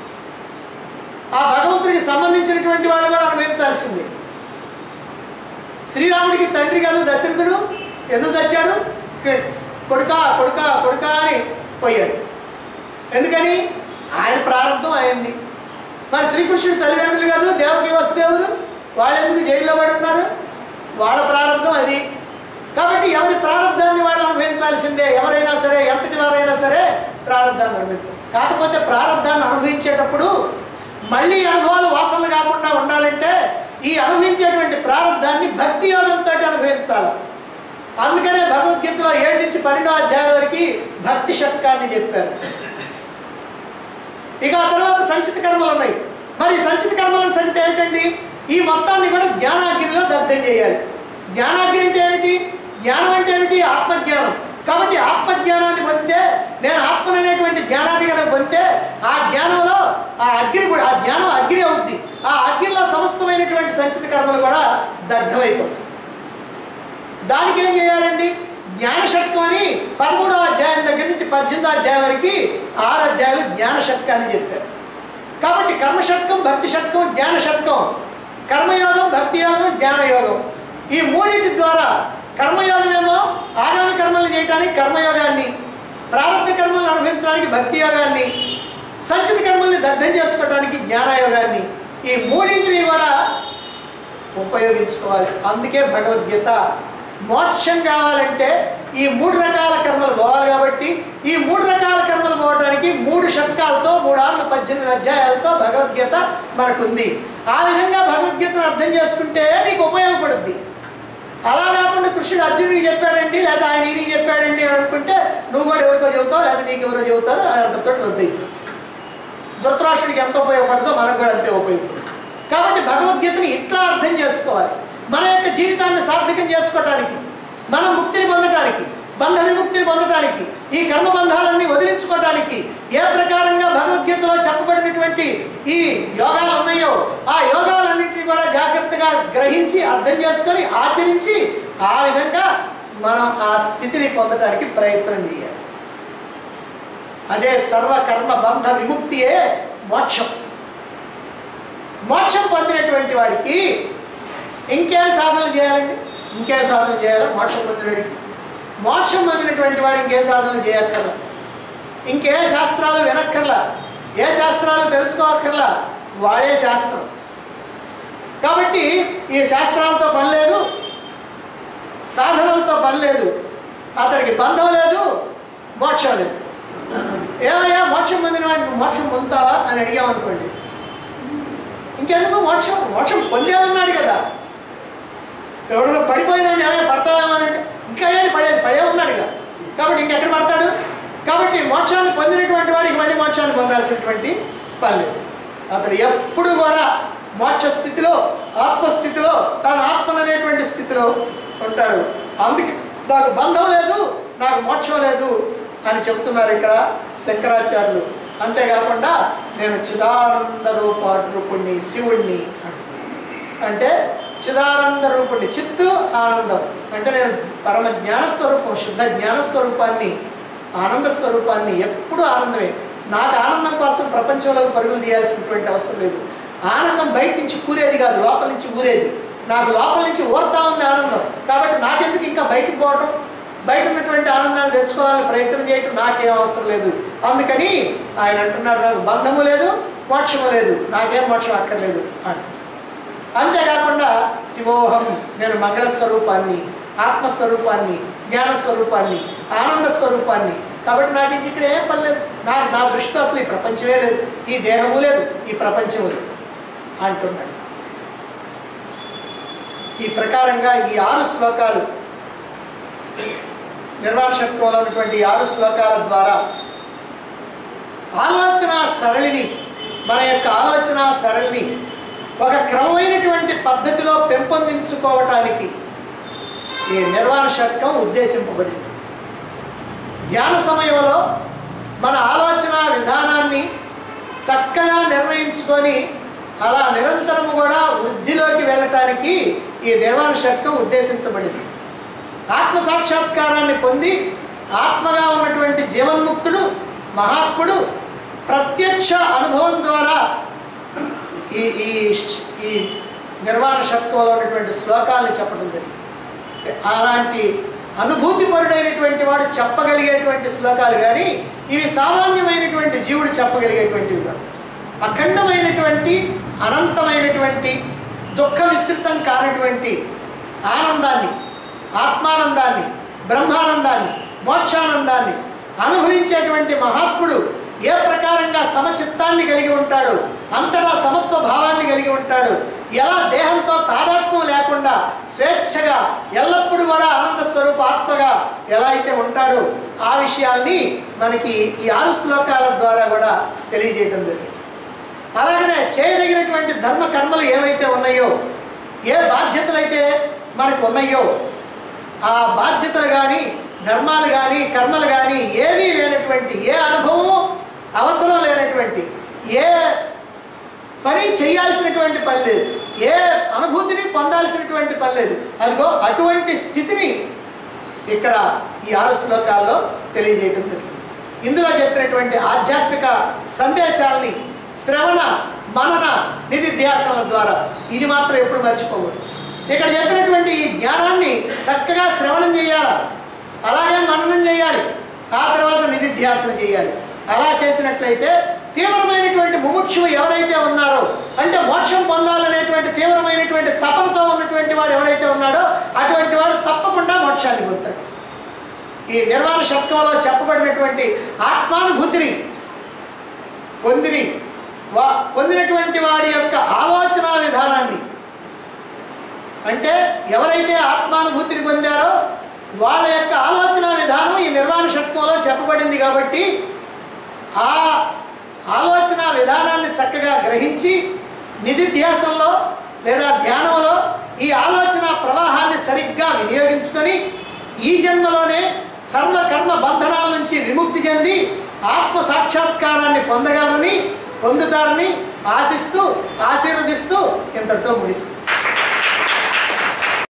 A: ఆ భగవంతుడికి సంబంధించినటువంటి వాళ్ళు కూడా అనుభవించాల్సింది. శ్రీరాముడికి తండ్రి కాదు దశరథుడు, ఎందుకు చచ్చాడు? కొడుకా అని పోయాడు. ఎందుకని? ఆయన ప్రారంభం అయింది. మరి శ్రీకృష్ణుడి తల్లిదండ్రులు కాదు దేవకి వసుదేవులు, వాళ్ళు ఎందుకు జైల్లో పడి ఉన్నారు? వాళ్ళ ప్రారంభం అది. కాబట్టి ఎవరి ప్రారంభాన్ని వాళ్ళు అనుభవించాల్సిందే. ఎవరైనా సరే, ఎంతటి వారైనా సరే ప్రారంభాన్ని అనుభవించాలి. కాకపోతే ప్రారంభాన్ని అనుభవించేటప్పుడు మళ్ళీ అనుభవాలు వాసనలు కాకుండా ఉండాలంటే ఈ అనుభవించేటువంటి ప్రారంభాన్ని భక్తి యోగంతో అనుభవించాలి. అందుకనే భగవద్గీతలో 7 నుంచి 12 అధ్యాయం వరకు భక్తి షట్కాన్ని చెప్పారు. ఇక ఆ తర్వాత సంచిత కర్మలు ఉన్నాయి. మరి సంచిత కర్మల సంగతి ఏమిటండి? ఈ మొత్తాన్ని కూడా జ్ఞానాగ్నిలో దగ్ధం చేయాలి. జ్ఞానాగ్ని అంటే ఏమిటి? జ్ఞానం అంటే ఏమిటి? ఆత్మజ్ఞానం. కాబట్టి ఆత్మజ్ఞానాన్ని పొందితే, నేను ఆత్మననేటువంటి జ్ఞానాన్ని కనుక పొందితే, ఆ జ్ఞానంలో ఆ జ్ఞానం అగ్ని అవుద్ది. ఆ అగ్నిలో సమస్తమైనటువంటి సంచిత కర్మలు కూడా దగ్ధమైపోతాయి. దానికి ఏం చేయాలండి? జ్ఞానషట్కం అని 13వ అధ్యాయం దగ్గర నుంచి 18వ అధ్యాయం వరకు 6 అధ్యాయాలు జ్ఞానషట్కాన్ని చెప్పారు. కాబట్టి కర్మషట్కం, భక్తి షట్కం, జ్ఞానషట్కం, కర్మయోగం, భక్తి యోగం, జ్ఞానయోగం, ఈ మూడింటి ద్వారా కర్మయోగమేమో ఆగామి కర్మలు చేయడానికి కర్మయోగాన్ని, ప్రారంభ కర్మలను అనుభవించడానికి భక్తి యోగాన్ని, సంచిత కర్మల్ని దగ్ధం చేసుకోవడానికి జ్ఞానయోగాన్ని, ఈ మూడింటిని కూడా ఉపయోగించుకోవాలి. అందుకే భగవద్గీత మోక్షం కావాలంటే ఈ 3 రకాల కర్మలు పోవాలి. కాబట్టి ఈ 3 రకాల కర్మలు పోవడానికి 3 షట్కాలతో 3 ఆర్లు 18 అధ్యాయాలతో భగవద్గీత మనకుంది. ఆ విధంగా భగవద్గీతను అర్థం చేసుకుంటే నీకు ఉపయోగపడుద్ది. అలా కాకుండా కృష్ణుడు అర్జునుడికి చెప్పాడండి, లేదా ఆయన ఈయనకి చెప్పాడండి అని అనుకుంటే నువ్వు కూడా ఎవరికో చెబుతావు, లేదా నీకు ఎవరో చెబుతారు, అంతతో రద్దయిపోతుంది. ధృతరాష్ట్రుడికి ఎంత ఉపయోగపడుతుందో మనకు కూడా అంతే ఉపయోగపడుతుంది. కాబట్టి భగవద్గీతని ఇట్లా అర్థం చేసుకోవాలి. మన యొక్క జీవితాన్ని సార్థకం చేసుకోవటానికి, మనం ముక్తిని పొందటానికి, బంధ విముక్తిని పొందటానికి, ఈ కర్మబంధాలన్నీ వదిలించుకోవటానికి ఏ ప్రకారంగా భగవద్గీతలో చెప్పబడినటువంటి ఈ యోగాలు ఉన్నాయో ఆ యోగాలన్నింటినీ కూడా జాగ్రత్తగా గ్రహించి అర్థం చేసుకొని ఆచరించి ఆ విధంగా మనం ఆ స్థితిని పొందడానికి ప్రయత్నం చేయాలి. అదే సర్వకర్మ బంధ విముక్తియే మోక్షం. మోక్షం పొందినటువంటి వాడికి ఇంకేం సాధన చేయాలండి? ఇంకేం సాధన చేయాలి? మోక్షం పొందినవాడికి, మోక్షం పొందినటువంటి వాడు ఇంకే సాధన చేయక్కర్లా, ఇంకే శాస్త్రాలు వినక్కర్లా, ఏ శాస్త్రాలు తెలుసుకోక్కర్లా, వాడే శాస్త్రం. కాబట్టి ఈ శాస్త్రాలతో పని లేదు, సాధనలతో పని లేదు, అతడికి బంధం లేదు, మోక్షం లేదు. ఏమయ్యా మోక్షం పొందిన వాడిని నువ్వు మోక్షం పొందుతావా అని అడిగామనుకోండి, ఇంకెందుకు మోక్షం? మోక్షం పొందేమన్నాడు కదా. ఎవడో పడిపోయిన ఏమైనా పడతావేమోనంటే ఇంకా ఏమి పడే ఉన్నాడుగా, కాబట్టి ఇంకెక్కడ పడతాడు? కాబట్టి మోక్షాన్ని పొందినటువంటి వాడికి మళ్ళీ మోక్షాన్ని పొందాల్సినటువంటి పని లేదు. అతడు ఎప్పుడు కూడా మోక్ష స్థితిలో, ఆత్మస్థితిలో, తన ఆత్మననేటువంటి స్థితిలో ఉంటాడు. అందుకే నాకు బంధం లేదు, నాకు మోక్షం లేదు అని చెప్తున్నారు ఇక్కడ శంకరాచార్యులు. అంతేకాకుండా నేను చిదానంద రూపుణ్ణి, శివుణ్ణి అంటే చిదానంద రూపుణ్ణి, చిత్తు ఆనందం అంటే నేను పరమ జ్ఞానస్వరూపం, శుద్ధ జ్ఞానస్వరూపాన్ని, ఆనంద స్వరూపాన్ని. ఎప్పుడు ఆనందమే. నాకు ఆనందం కోసం ప్రపంచంలో పరుగులు తీయాల్సినటువంటి అవసరం లేదు. ఆనందం బయట నుంచి కూరేది కాదు, లోపల నుంచి ఊరేది. నాకు లోపల నుంచి ఊరుతా ఉంది ఆనందం. కాబట్టి నాకెందుకు ఇంకా బయటికి పోవటం, బయట ఉన్నటువంటి ఆనందాన్ని తెచ్చుకోవాలని ప్రయత్నం చేయటం నాకేం అవసరం లేదు. అందుకని ఆయన అంటున్నాడు, నాకు బంధము లేదు, మోక్షము లేదు, నాకేం మోక్షం అక్కర్లేదు అంటున్నాడు. అంతేకాకుండా శివోహం, నేను మంగళస్వరూపాన్ని, ఆత్మస్వరూపాన్ని, జ్ఞానస్వరూపాన్ని, ఆనంద స్వరూపాన్ని. కాబట్టి నాకు ఇక్కడ ఏం పని లేదు. నా దృష్టిలో అసలు ఈ ప్రపంచమే లేదు, ఈ దేహము లేదు, ఈ ప్రపంచము లేదు అంటున్నాడు. ఈ ప్రకారంగా ఈ 6 శ్లోకాలు, నిర్వాణ షట్కంలో ఉన్నటువంటి 6 శ్లోకాల ద్వారా ఆలోచన సరళిని, మన యొక్క ఆలోచన సరళిని ఒక క్రమమైనటువంటి పద్ధతిలో పెంపొందించుకోవటానికి ఈ నిర్వాణ షట్కం ఉద్దేశింపబడింది. ధ్యాన సమయంలో మన ఆలోచన విధానాన్ని చక్కగా నిర్ణయించుకొని అలా నిరంతరము కూడా వృద్ధిలోకి వెళ్ళటానికి ఈ నిర్వాణ షట్కం ఉద్దేశించబడింది. ఆత్మ సాక్షాత్కారాన్ని పొంది ఆత్మగా ఉన్నటువంటి జీవన్ముక్తుడు మహాత్ముడు ప్రత్యక్ష అనుభవం ద్వారా ఈ ఈ ఈ నిర్వాణ షట్కంలో ఉన్నటువంటి శ్లోకాలను చెప్పడం జరిగింది. అలాంటి అనుభూతిపరుడైనటువంటి వాడు చెప్పగలిగేటువంటి శ్లోకాలు కానీ ఇవి సామాన్యమైనటువంటి జీవుడు చెప్పగలిగేటువంటివి కాదు. అఖండమైనటువంటి, అనంతమైనటువంటి, దుఃఖ విస్తృతం కానటువంటి ఆనందాన్ని, ఆత్మానందాన్ని, బ్రహ్మానందాన్ని, మోక్షానందాన్ని అనుభవించేటువంటి మహాత్ముడు ఏ ప్రకారంగా సమచిత్తాన్ని కలిగి ఉంటాడు, అంతటా సమత్వ భావాన్ని కలిగి ఉంటాడు, ఎలా దేహంతో తాదాత్మ్యం లేకుండా స్వేచ్ఛగా ఎల్లప్పుడూ కూడా ఆనంద స్వరూప ఆత్మగా ఎలా అయితే ఉంటాడో ఆ విషయాల్ని మనకి ఈ 6 శ్లోకాల ద్వారా కూడా తెలియజేయడం జరిగింది. అలాగనే చేయదగినటువంటి ధర్మ కర్మలు ఏవైతే ఉన్నాయో, ఏ బాధ్యతలు అయితే మనకు ఉన్నాయో ఆ బాధ్యతలు కానీ ధర్మాలు కానీ కర్మలు కానీ ఏవీ లేనటువంటి, ఏ అనుభవం అవసరం లేనటువంటి, ఏ పని చేయాల్సినటువంటి పని లేదు, ఏ అనుభూతిని పొందాల్సినటువంటి పని లేదు. అదిగో అటువంటి స్థితిని ఇక్కడ ఈ 6 శ్లోకాల్లో తెలియజేయడం జరిగింది. ఇందులో చెప్పినటువంటి ఆధ్యాత్మిక సందేశాలని శ్రవణ మనన నిధిధ్యాసనల ద్వారా ఇది మాత్రం ఎప్పుడు మర్చిపోకూడదు. ఇక్కడ చెప్పినటువంటి ఈ జ్ఞానాన్ని చక్కగా శ్రవణం చేయాలి, అలాగే మననం చేయాలి, ఆ తర్వాత నిధిధ్యాసన చేయాలి. అలా చేసినట్లయితే తీవ్రమైనటువంటి ముముక్షువు ఎవరైతే ఉన్నారో, అంటే మోక్షం పొందాలనేటువంటి తీవ్రమైనటువంటి తపనతో ఉన్నటువంటి వాడు ఎవరైతే ఉన్నాడో అటువంటి వాడు తప్పకుండా మోక్షాన్ని పొందుతాడు. ఈ నిర్వాణ శబ్దంలో చెప్పబడినటువంటి ఆత్మానుభూతిని పొందినటువంటి వాడి యొక్క ఆలోచన విధానాన్ని, అంటే ఎవరైతే ఆత్మానుభూతిని పొందారో వాళ్ళ యొక్క ఆలోచన విధానం ఈ నిర్వాణ శబ్దంలో చెప్పబడింది. కాబట్టి ఆ ఆలోచన విధానాన్ని చక్కగా గ్రహించి నిధిధ్యాసంలో లేదా ధ్యానంలో ఈ ఆలోచన ప్రవాహాన్ని సరిగ్గా వినియోగించుకొని ఈ జన్మలోనే సర్వకర్మ బంధనాల నుంచి విముక్తి చెంది ఆత్మ సాక్షాత్కారాన్ని పొందుతారని ఆశిస్తూ ఆశీర్వదిస్తూ ఇంతటితో ముగిస్తుంది.